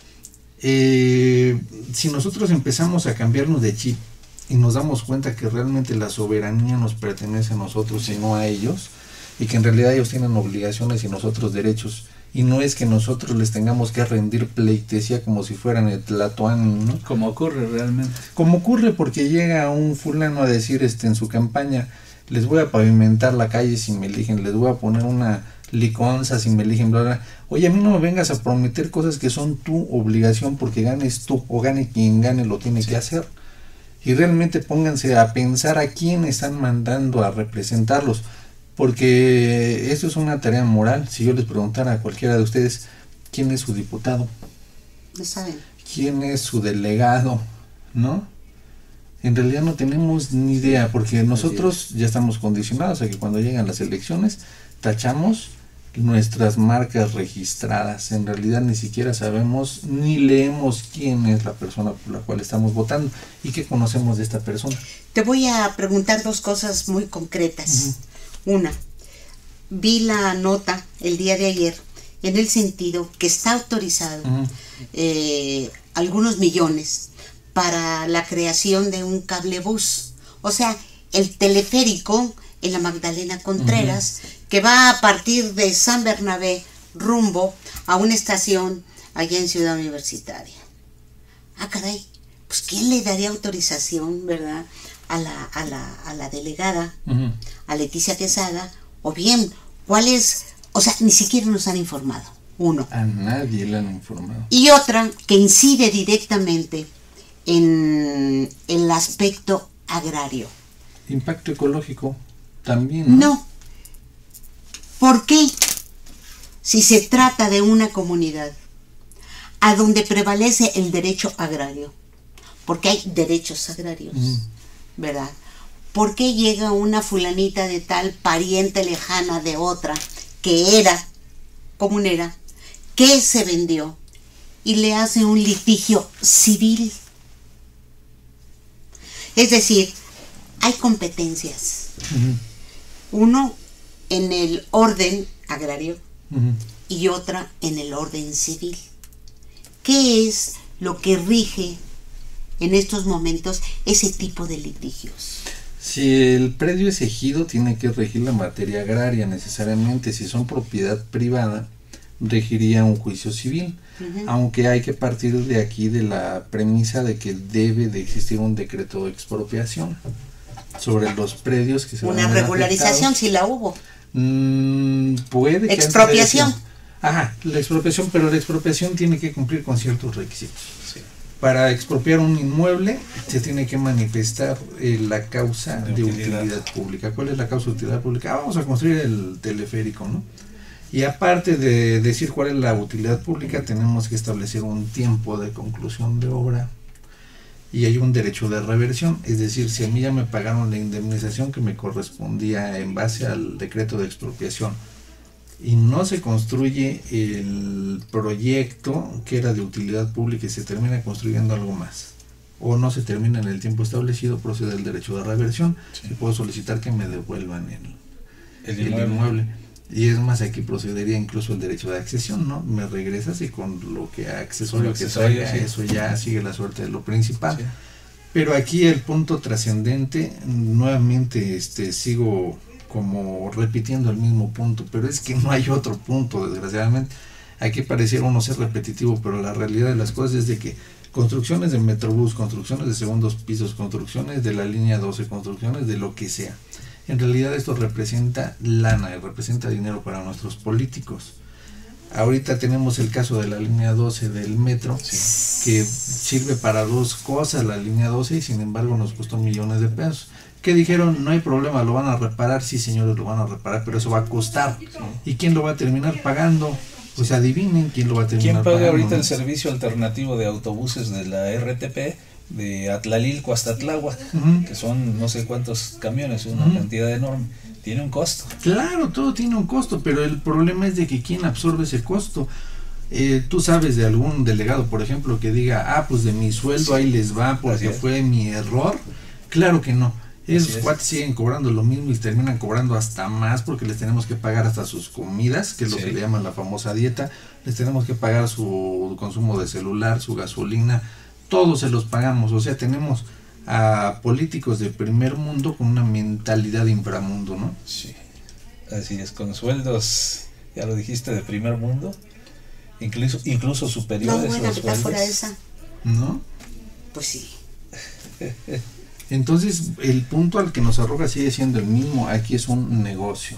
Eh, si nosotros empezamos a cambiarnos de chip y nos damos cuenta que realmente la soberanía nos pertenece a nosotros y no a ellos, y que en realidad ellos tienen obligaciones y nosotros derechos, y no es que nosotros les tengamos que rendir pleitesía como si fueran el Tlatoani, ¿no? Como ocurre realmente. Como ocurre porque llega un fulano a decir este en su campaña, les voy a pavimentar la calle si me eligen, les voy a poner una liconza si me eligen, bla, bla. Oye, a mí no me vengas a prometer cosas que son tu obligación porque ganes tú o gane quien gane, lo tiene sí. que hacer. Y realmente pónganse a pensar a quién están mandando a representarlos, porque eso es una tarea moral. Si yo les preguntara a cualquiera de ustedes quién es su diputado, no saben. ¿Quién es su delegado? ¿No? En realidad no tenemos ni idea, porque nosotros ya estamos condicionados a que cuando llegan las elecciones tachamos nuestras marcas registradas. En realidad ni siquiera sabemos ni leemos quién es la persona por la cual estamos votando y qué conocemos de esta persona. Te voy a preguntar dos cosas muy concretas. Uh-huh. Una, vi la nota el día de ayer en el sentido que está autorizado uh-huh. eh, algunos millones para la creación de un cablebús, o sea, el teleférico en la Magdalena Contreras, uh-huh. que va a partir de San Bernabé rumbo a una estación allá en Ciudad Universitaria. Ah, caray, pues ¿quién le daría autorización, verdad, a la, a la, a la delegada, uh-huh. a Leticia Quesada? O bien, ¿cuál es? O sea, ni siquiera nos han informado, uno. A nadie le han informado. Y otra, que incide directamente en el aspecto agrario. Impacto ecológico también, ¿no? No. ¿Por qué? Si se trata de una comunidad a donde prevalece el derecho agrario, porque hay derechos agrarios, mm. ¿verdad? ¿Por qué llega una fulanita de tal, pariente lejana de otra, que era comunera, que se vendió y le hace un litigio civil. Es decir, hay competencias. Uh-huh. Uno en el orden agrario uh-huh. y otra en el orden civil. ¿Qué es lo que rige en estos momentos ese tipo de litigios? Si el predio es ejido, tiene que regir la materia agraria necesariamente. Si son propiedad privada, regiría un juicio civil. Uh-huh. Aunque hay que partir de aquí de la premisa de que debe de existir un decreto de expropiación sobre los predios que se van a ver una regularización, si la hubo. Mm, puede que expropiación. Ajá, la expropiación, pero la expropiación tiene que cumplir con ciertos requisitos. Sí. Para expropiar un inmueble se tiene que manifestar eh, la causa de, de utilidad. utilidad pública. ¿Cuál es la causa de utilidad pública? Ah, vamos a construir el teleférico, ¿no? Y aparte de decir cuál es la utilidad pública, tenemos que establecer un tiempo de conclusión de obra y hay un derecho de reversión. Es decir, si a mí ya me pagaron la indemnización que me correspondía en base al decreto de expropiación y no se construye el proyecto que era de utilidad pública y se termina construyendo algo más, o no se termina en el tiempo establecido, procede el derecho de reversión. Sí. Y puedo solicitar que me devuelvan el, el, inmueble. el inmueble. Y es más, aquí procedería incluso el derecho de accesión, ¿no? Me regresas y con lo que accesorio que traiga, sí. Eso ya sigue la suerte de lo principal. Sí. Pero aquí el punto trascendente, nuevamente este sigo como repitiendo el mismo punto, pero es que no hay otro punto, desgraciadamente. Aquí pareciera uno ser repetitivo, pero la realidad de las cosas es de que construcciones de Metrobús, construcciones de segundos pisos, construcciones de la línea doce, construcciones de lo que sea, en realidad esto representa lana y representa dinero para nuestros políticos. Ahorita tenemos el caso de la línea doce del metro, sí. que sirve para dos cosas la línea doce y sin embargo nos costó millones de pesos. ¿Qué dijeron? No hay problema, lo van a reparar. Sí, señores, lo van a reparar, pero eso va a costar. Sí. ¿Y quién lo va a terminar pagando? Pues adivinen quién lo va a terminar pagando. ¿Quién paga pagando, ahorita ¿no? el servicio alternativo de autobuses de la R T P de Atlalilco hasta Tláhuac, uh-huh. que son no sé cuántos camiones, una uh-huh. cantidad enorme? Tiene un costo. Claro, todo tiene un costo, pero el problema es de que quién absorbe ese costo. Eh, tú sabes de algún delegado, por ejemplo, que diga, ah, pues de mi sueldo sí. ahí les va porque fue mi error. Claro que no. Esos cuates siguen cobrando lo mismo y terminan cobrando hasta más porque les tenemos que pagar hasta sus comidas, que es lo sí. que le llaman la famosa dieta, les tenemos que pagar su consumo de celular, su gasolina, todos se los pagamos. O sea, tenemos a políticos de primer mundo con una mentalidad de inframundo, ¿no? Sí, así es, con sueldos, ya lo dijiste, de primer mundo, incluso, incluso superiores. No, buena metáfora esa. ¿No? Pues sí. Entonces, el punto al que nos arroja sigue siendo el mismo. Aquí es un negocio.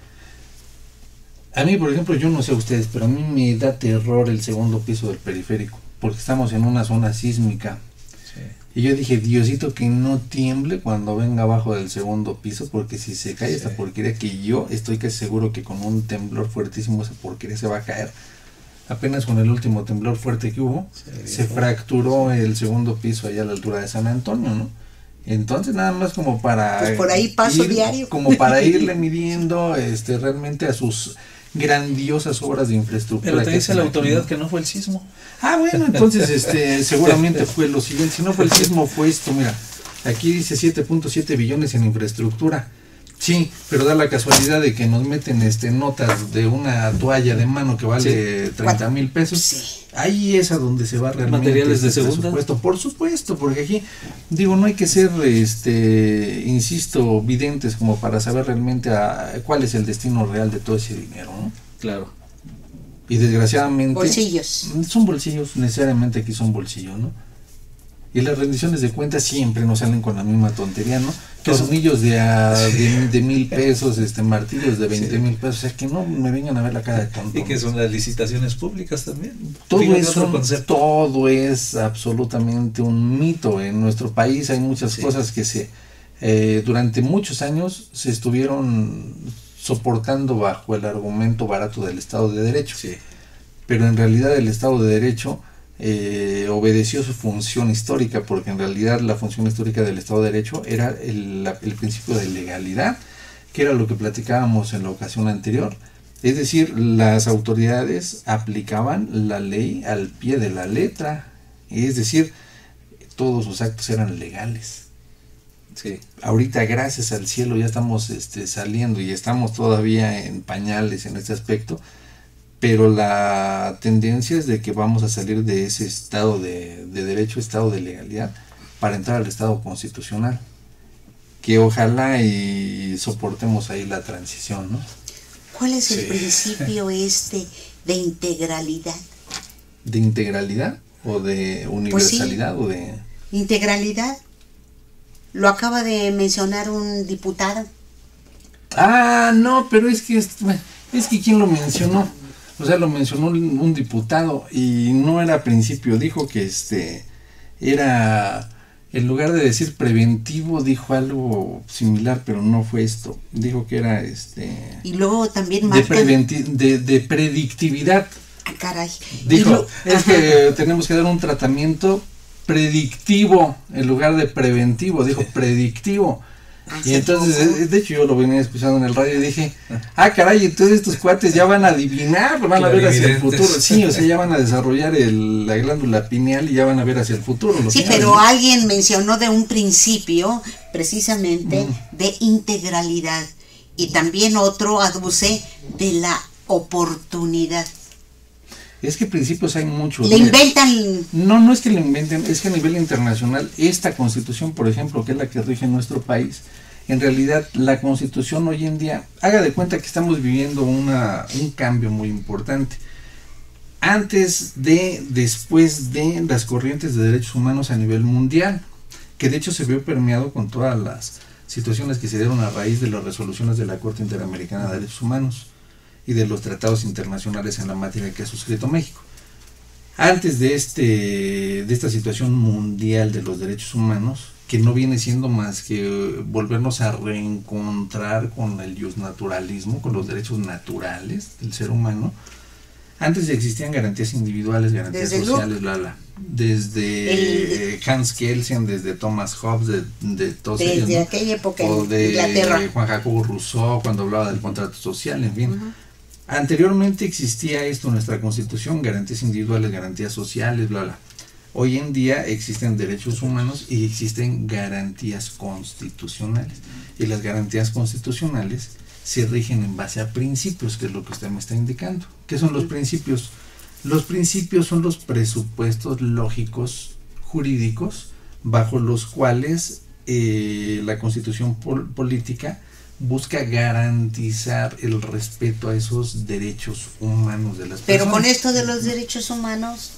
A mí, por ejemplo, yo no sé a ustedes, pero a mí me da terror el segundo piso del periférico, porque estamos en una zona sísmica. Sí. Y yo dije, Diosito, que no tiemble cuando venga abajo del segundo piso, porque si se cae sí. esta porquería, que yo estoy casi seguro que con un temblor fuertísimo esa porquería se va a caer. Apenas con el último temblor fuerte que hubo, sí, se fracturó el segundo piso allá a la altura de San Antonio, ¿no? Entonces nada más como para pues por ahí paso ir, diario como para irle midiendo este realmente a sus grandiosas obras de infraestructura. Pero te dice la autoridad que no fue el sismo. Ah, bueno, entonces este seguramente fue lo siguiente. Si no fue el sismo, fue esto. Mira, aquí dice siete punto siete billones en infraestructura. Sí, pero da la casualidad de que nos meten este notas de una toalla de mano que vale sí. treinta mil pesos. Sí. Ahí es a donde se va realmente. ¿Materiales de segunda? Supuesto, por supuesto, porque aquí, digo, no hay que ser, este, insisto, videntes como para saber realmente a, cuál es el destino real de todo ese dinero, ¿no? Claro. Y desgraciadamente... Bolsillos. Son bolsillos, necesariamente aquí son bolsillos, ¿no? Y las rendiciones de cuentas siempre nos salen con la misma tontería, ¿no? Tornillos de, a, de, de mil pesos, este martillos de veinte mil pesos, o sea, que no me vengan a ver la cara de tonto. Y que son las licitaciones públicas también. Todo es, un, todo es absolutamente un mito. En nuestro país hay muchas sí. cosas que se eh, durante muchos años se estuvieron soportando bajo el argumento barato del Estado de Derecho. Sí. Pero en realidad el Estado de Derecho Eh, obedeció su función histórica, porque en realidad la función histórica del Estado de Derecho era el, la, el principio de legalidad, que era lo que platicábamos en la ocasión anterior, Es decir, las autoridades aplicaban la ley al pie de la letra, es decir, todos sus actos eran legales. Sí. Ahorita, gracias al cielo, ya estamos este, saliendo y estamos todavía en pañales en este aspecto, pero la tendencia es de que vamos a salir de ese estado de, de derecho, estado de legalidad, para entrar al estado constitucional, que ojalá y soportemos ahí la transición, ¿no? ¿Cuál es el Sí. principio este de integralidad? ¿De integralidad o de universalidad o de...? Integralidad. Lo acaba de mencionar un diputado. Ah, no, pero es que es, es que ¿quién lo mencionó? O sea, lo mencionó un, un diputado y no era principio, dijo que este era, en lugar de decir preventivo, dijo algo similar, pero no fue esto. Dijo que era este Y luego también de, marca... preventi- de, de predictividad. Ah, caray. Y Dijo, lo- es Ajá. que tenemos que dar un tratamiento predictivo en lugar de preventivo, dijo predictivo. Ah, Y se entonces, equivocó. eh, de hecho yo lo venía escuchando en el radio y dije, ah caray, entonces estos cuates ya van a adivinar, van a ver hacia el Clarividentes. futuro. Sí, o sea, ya van a desarrollar el, la glándula pineal y ya van a ver hacia el futuro. los Sí, señores, pero ¿no? alguien mencionó de un principio precisamente Mm. de integralidad y también otro aduce de la oportunidad. Es que principios hay muchos. Le Mira, inventan... No, no es que lo inventen, es que a nivel internacional, esta constitución, por ejemplo, que es la que rige nuestro país, en realidad la constitución hoy en día, haga de cuenta que estamos viviendo una, un cambio muy importante. Antes de, después de las corrientes de derechos humanos a nivel mundial, que de hecho se vio permeado con todas las situaciones que se dieron a raíz de las resoluciones de la Corte Interamericana de Derechos Humanos y de los tratados internacionales en la materia que ha suscrito México. Antes de este de esta situación mundial de los derechos humanos, que no viene siendo más que volvernos a reencontrar con el naturalismo, con los derechos naturales del ser humano, antes ya existían garantías individuales, garantías Desde sociales, bla, bla. Desde El- Hans Kelsen, desde Thomas Hobbes, de, de todos Desde ellos, ¿no? aquella época O en de Inglaterra. Juan Jacobo Rousseau cuando hablaba del contrato social, en fin. Ujú. Anteriormente existía esto en nuestra constitución, garantías individuales, garantías sociales, bla, bla. Hoy en día existen derechos humanos y existen garantías constitucionales. Y las garantías constitucionales se rigen en base a principios, que es lo que usted me está indicando. ¿Qué son los principios? Los principios son los presupuestos lógicos jurídicos bajo los cuales eh, la constitución pol- política busca garantizar el respeto a esos derechos humanos de las Pero personas. con esto de los derechos humanos,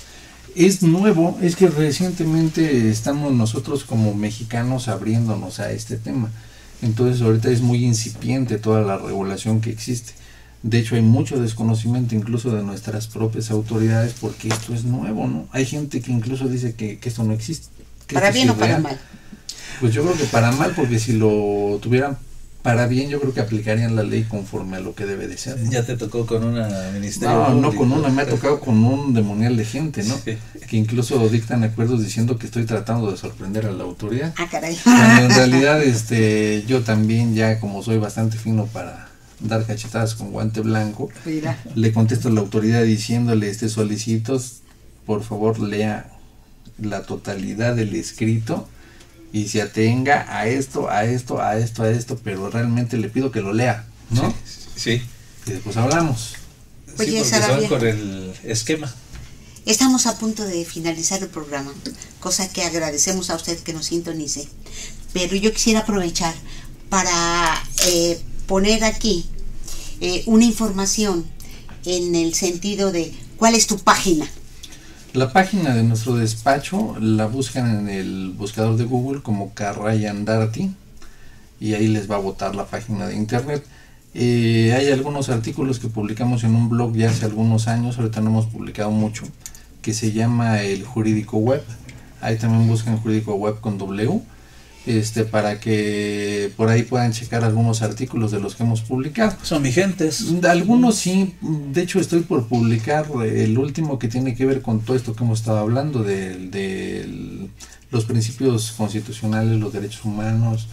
Es nuevo, es que recientemente estamos nosotros como mexicanos abriéndonos a este tema. Entonces ahorita es muy incipiente toda la regulación que existe. De hecho hay mucho desconocimiento incluso de nuestras propias autoridades porque esto es nuevo, ¿no? Hay gente que incluso dice que, que esto no existe. que para esto bien sí o es para real. mal. Pues yo creo que para mal, porque si lo tuvieran para bien, yo creo que aplicarían la ley conforme a lo que debe de ser, ¿no? Ya te tocó con una ministerio No, no público. con una, me ha tocado con un demonial de gente, ¿no? Sí. Que incluso dictan acuerdos diciendo que estoy tratando de sorprender a la autoridad. Ah, caray. Cuando en realidad este yo también ya como soy bastante fino para dar cachetadas con guante blanco, Mira. le contesto a la autoridad diciéndole, este solicitos, por favor lea la totalidad del escrito y se atenga a esto, a esto, a esto, a esto, pero realmente le pido que lo lea, ¿no? Sí. Y después hablamos. Sí, Oye, porque se van Sarabia. con el esquema. Estamos a punto de finalizar el programa, cosa que agradecemos a usted que nos sintonice. Pero yo quisiera aprovechar para eh, poner aquí eh, una información en el sentido de cuál es tu página. La página de nuestro despacho la buscan en el buscador de Google como Carrayan Darty y ahí les va a botar la página de internet. Eh, hay algunos artículos que publicamos en un blog ya hace algunos años, ahorita no hemos publicado mucho, que se llama el Jurídico Web. Ahí también buscan Jurídico Web con W, este, para que por ahí puedan checar algunos artículos de los que hemos publicado. Son vigentes. Algunos sí, de hecho estoy por publicar el último que tiene que ver con todo esto que hemos estado hablando, de, de los principios constitucionales, los derechos humanos,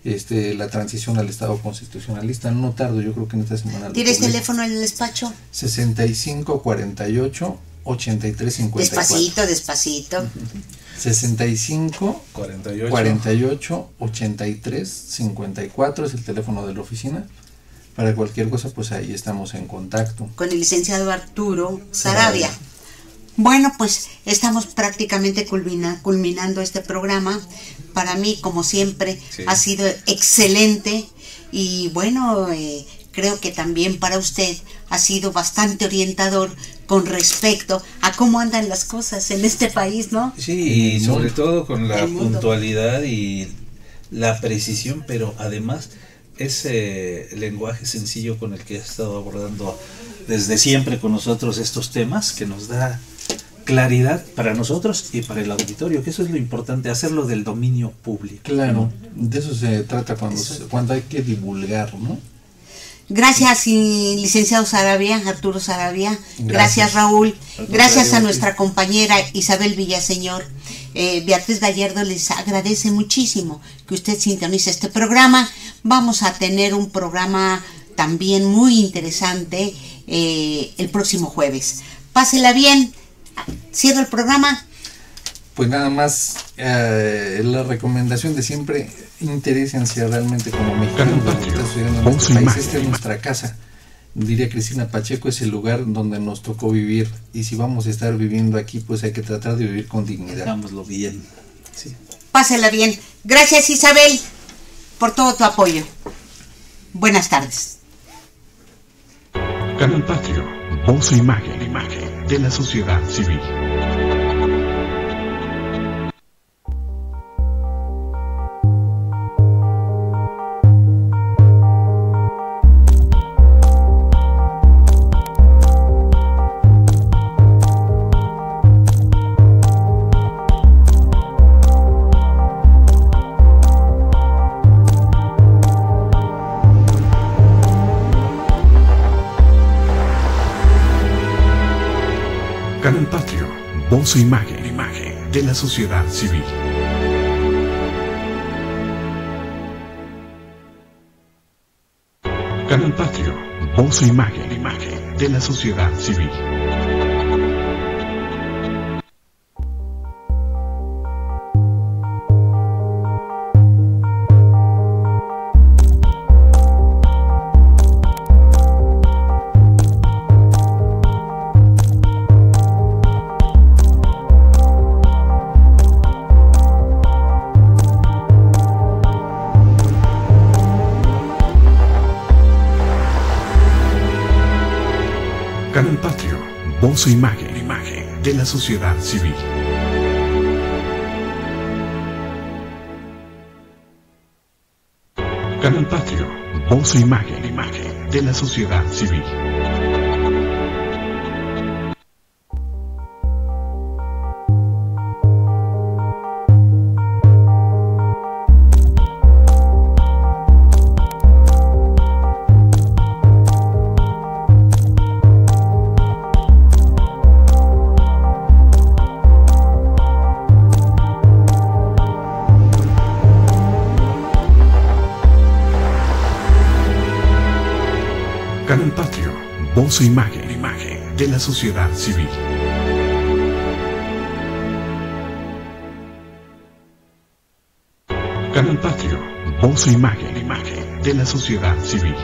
este, la transición al Estado constitucionalista. No tardo, yo creo que en esta semana. ¿Tienes teléfono en el despacho? sesenta y cinco cuarenta y ocho ochenta y tres cincuenta y cuatro. Despacito, despacito. sesenta y cinco cuarenta y ocho cuarenta y ocho ochenta y tres cincuenta y cuatro es el teléfono de la oficina. Para cualquier cosa, pues ahí estamos en contacto. Con el licenciado Arturo Sarabia. Bueno, pues estamos prácticamente culmina, culminando este programa. Para mí, como siempre, sí. ha sido excelente y bueno, eh, creo que también para usted ha sido bastante orientador con respecto a cómo andan las cosas en este país, ¿no? Sí, y sobre todo con la puntualidad y la precisión, pero además ese lenguaje sencillo con el que ha estado abordando desde siempre con nosotros estos temas, que nos da claridad para nosotros y para el auditorio, que eso es lo importante, hacerlo del dominio público. Claro, de eso se trata cuando, se, cuando hay que divulgar, ¿no? Gracias, y licenciado Sarabia, Arturo Sarabia. Gracias, Gracias Raúl. Gracias a nuestra compañera Isabel Villaseñor. Eh, Beatriz Gallardo les agradece muchísimo que usted sintonice este programa. Vamos a tener un programa también muy interesante eh, el próximo jueves. Pásela bien. Cierro el programa. Pues nada más, eh, la recomendación de siempre, interésense realmente como mexicanos lo que está sucediendo en nuestro país. Esta es nuestra casa, diría Cristina Pacheco, es el lugar donde nos tocó vivir, y si vamos a estar viviendo aquí, pues hay que tratar de vivir con dignidad. Hagámoslo bien. Sí. Pásela bien. Gracias, Isabel, por todo tu apoyo. Buenas tardes. Canal Patrio, voz e imagen, imagen de la sociedad civil. Canal Patrio, voz e imagen, imagen de la sociedad civil. Canal Patrio, voz e imagen, imagen de la sociedad civil. Canal Patrio, voz e imagen, imagen de la sociedad civil. Canal Patrio, voz e imagen, imagen de la sociedad civil. Canal Patrio, voz e imagen, imagen de la sociedad civil. Canal Patrio, voz e imagen, imagen de la sociedad civil.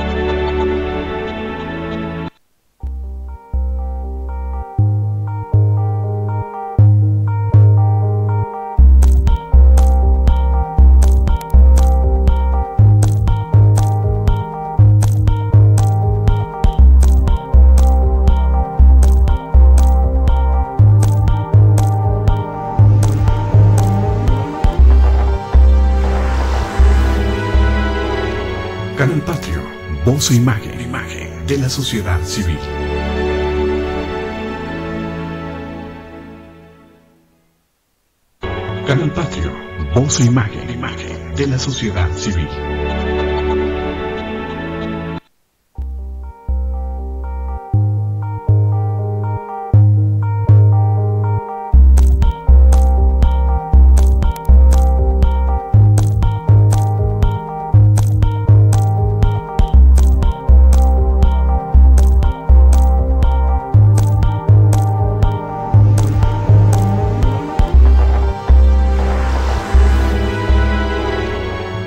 Canal Patrio, voz e imagen, imagen de la sociedad civil. Canal Patrio, voz e imagen, imagen de la sociedad civil.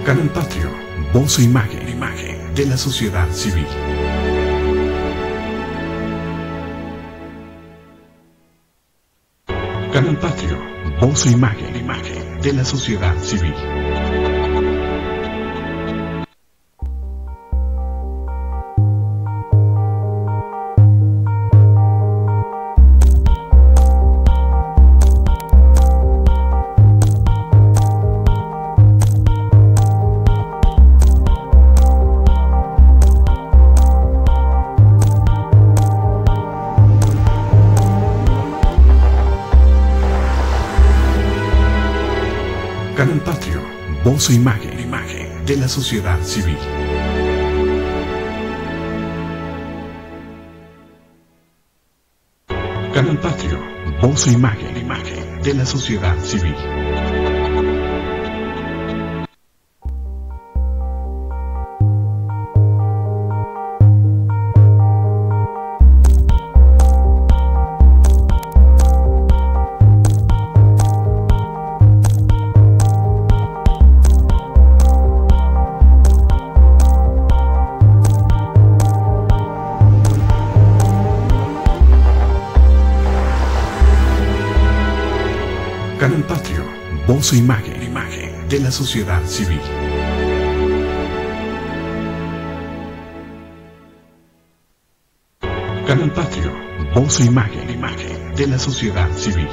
Canal Patrio, voz e imagen, imagen de la sociedad civil. Canal Patrio, voz e imagen, imagen de la sociedad civil. Canal Patrio, voz e imagen, imagen de la sociedad civil. Canal Patrio, voz e imagen, imagen de la sociedad civil. Canal Patrio, voz e imagen, imagen de la sociedad civil. Canal Patrio, voz e imagen, imagen de la sociedad civil.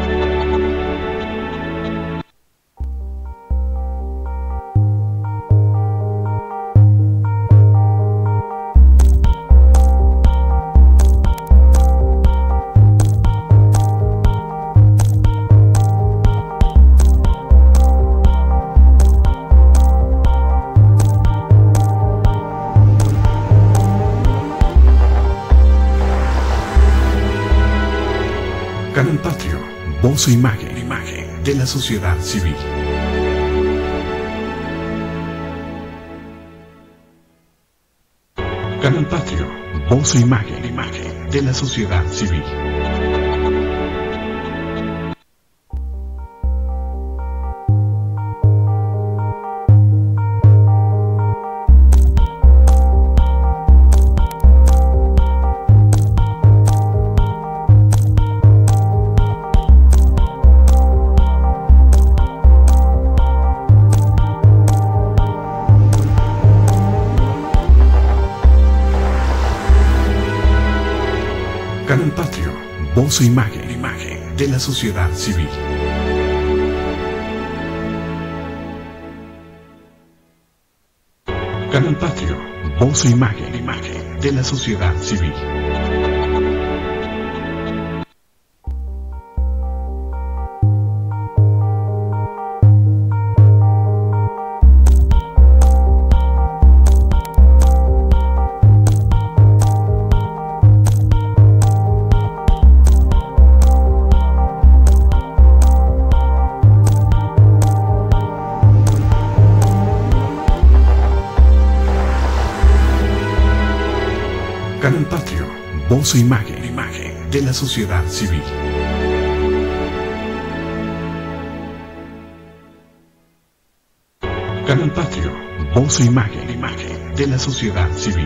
Canal Patrio, voz e imagen, imagen de la sociedad civil. Canal Patrio, voz e imagen, imagen de la sociedad civil. Canal Patrio, voz e imagen, imagen de la sociedad civil. Canal Patrio, voz e imagen, imagen de la sociedad civil. Canal Patrio, voz e imagen, imagen de la sociedad civil. Canal Patrio, voz e imagen, imagen de la sociedad civil.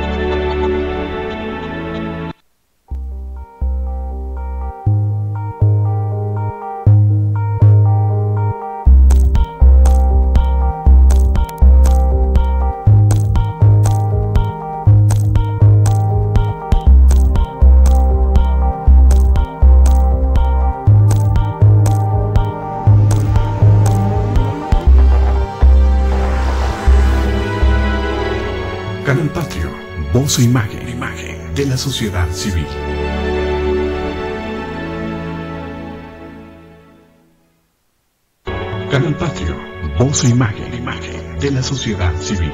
Canal Patrio, voz e imagen, imagen de la sociedad civil. Canal Patrio, voz e imagen, imagen de la sociedad civil.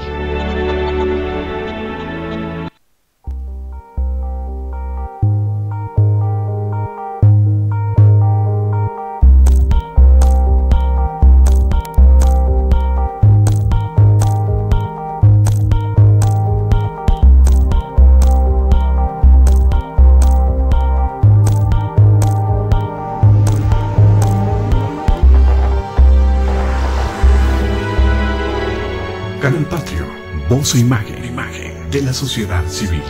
voz e imagen, imagen de la sociedad civil.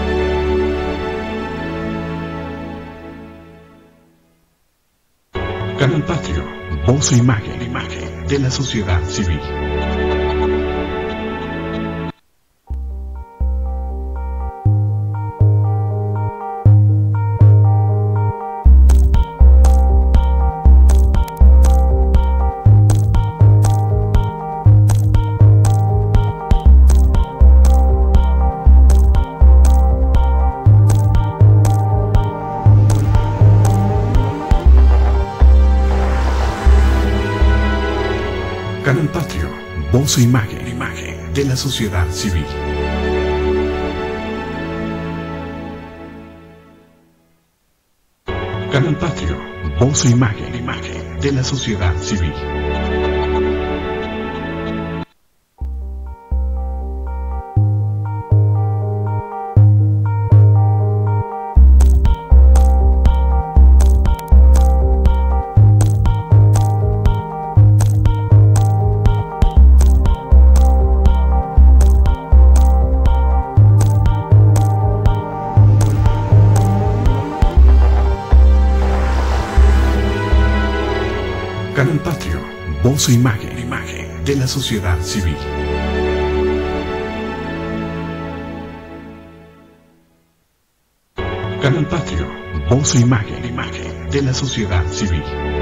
Canal Patrio, voz e imagen, imagen de la sociedad civil. Canal Patrio, voz e imagen, imagen de la sociedad civil. Canal Patrio, voz e imagen, imagen de la sociedad civil. Canal Patrio, voz e imagen, imagen de la sociedad civil. Canal Patrio, voz e imagen, imagen de la sociedad civil.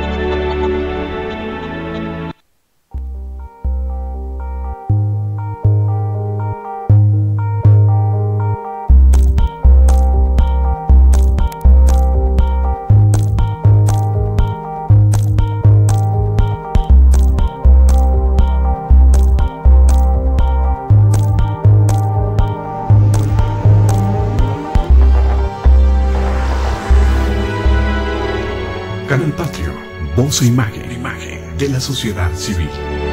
Canal Patrio, voz e imagen, imagen de la sociedad civil.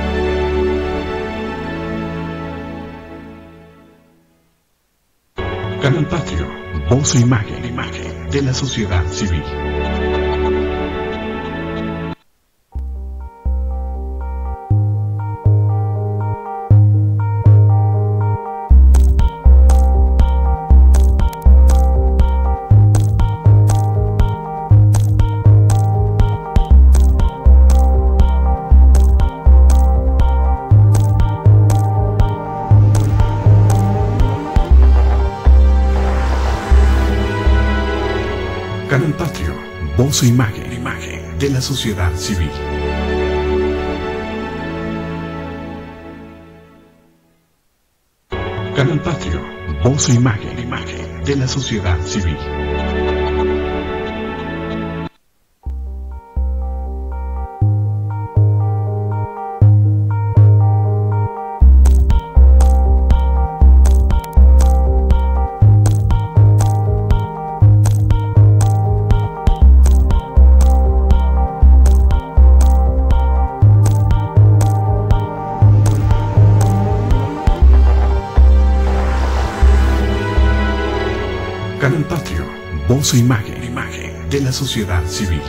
Canal Patrio, voz e imagen, imagen de la sociedad civil. Canal Patrio, voz e imagen, imagen de la sociedad civil. Canal Patrio, voz e imagen, imagen de la sociedad civil. Canal Patrio, voz e imagen, imagen de la sociedad civil.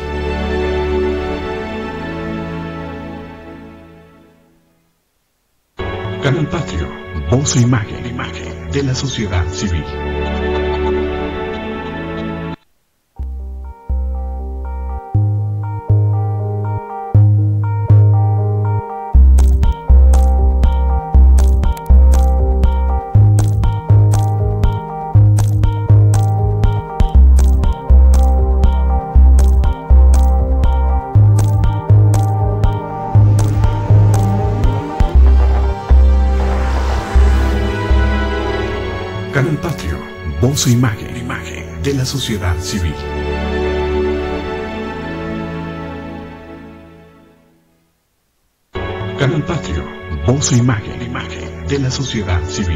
Canal Patrio, voz e imagen, imagen de la sociedad civil. Canal Patrio, voz e imagen, imagen de la sociedad civil. Canal Patrio, voz e imagen, imagen de la sociedad civil.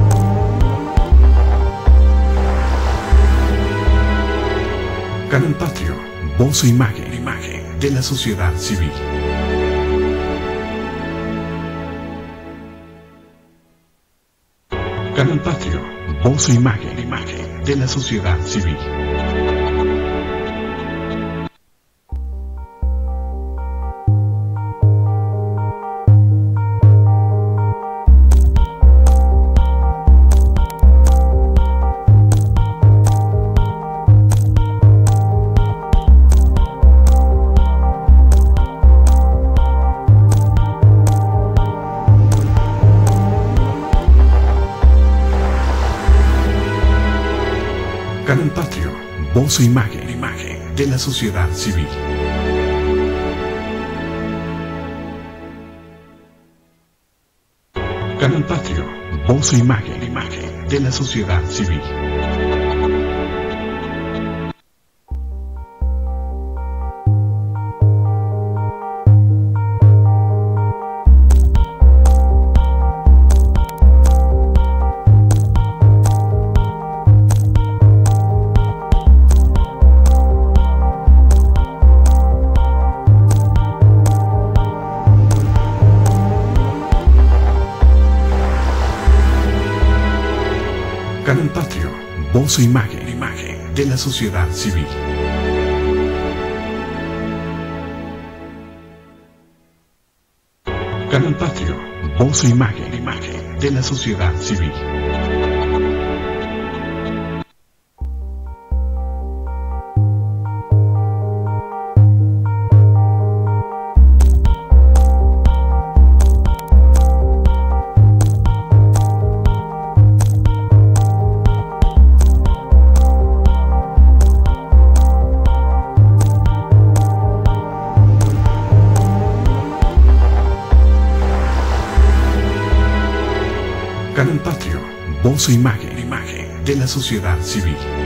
Canal Patrio, voz e imagen, imagen de la sociedad civil. Canal Patrio, voz e imagen, imagen de la sociedad civil. Canal Patrio, voz e imagen, imagen de la sociedad civil. Canal Patrio, voz e imagen, imagen de la sociedad civil. Canal Patrio, voz e imagen, imagen de la sociedad civil. Canal Patrio, voz e imagen, imagen de la sociedad civil. Canal Patrio, voz e imagen, imagen de la sociedad civil.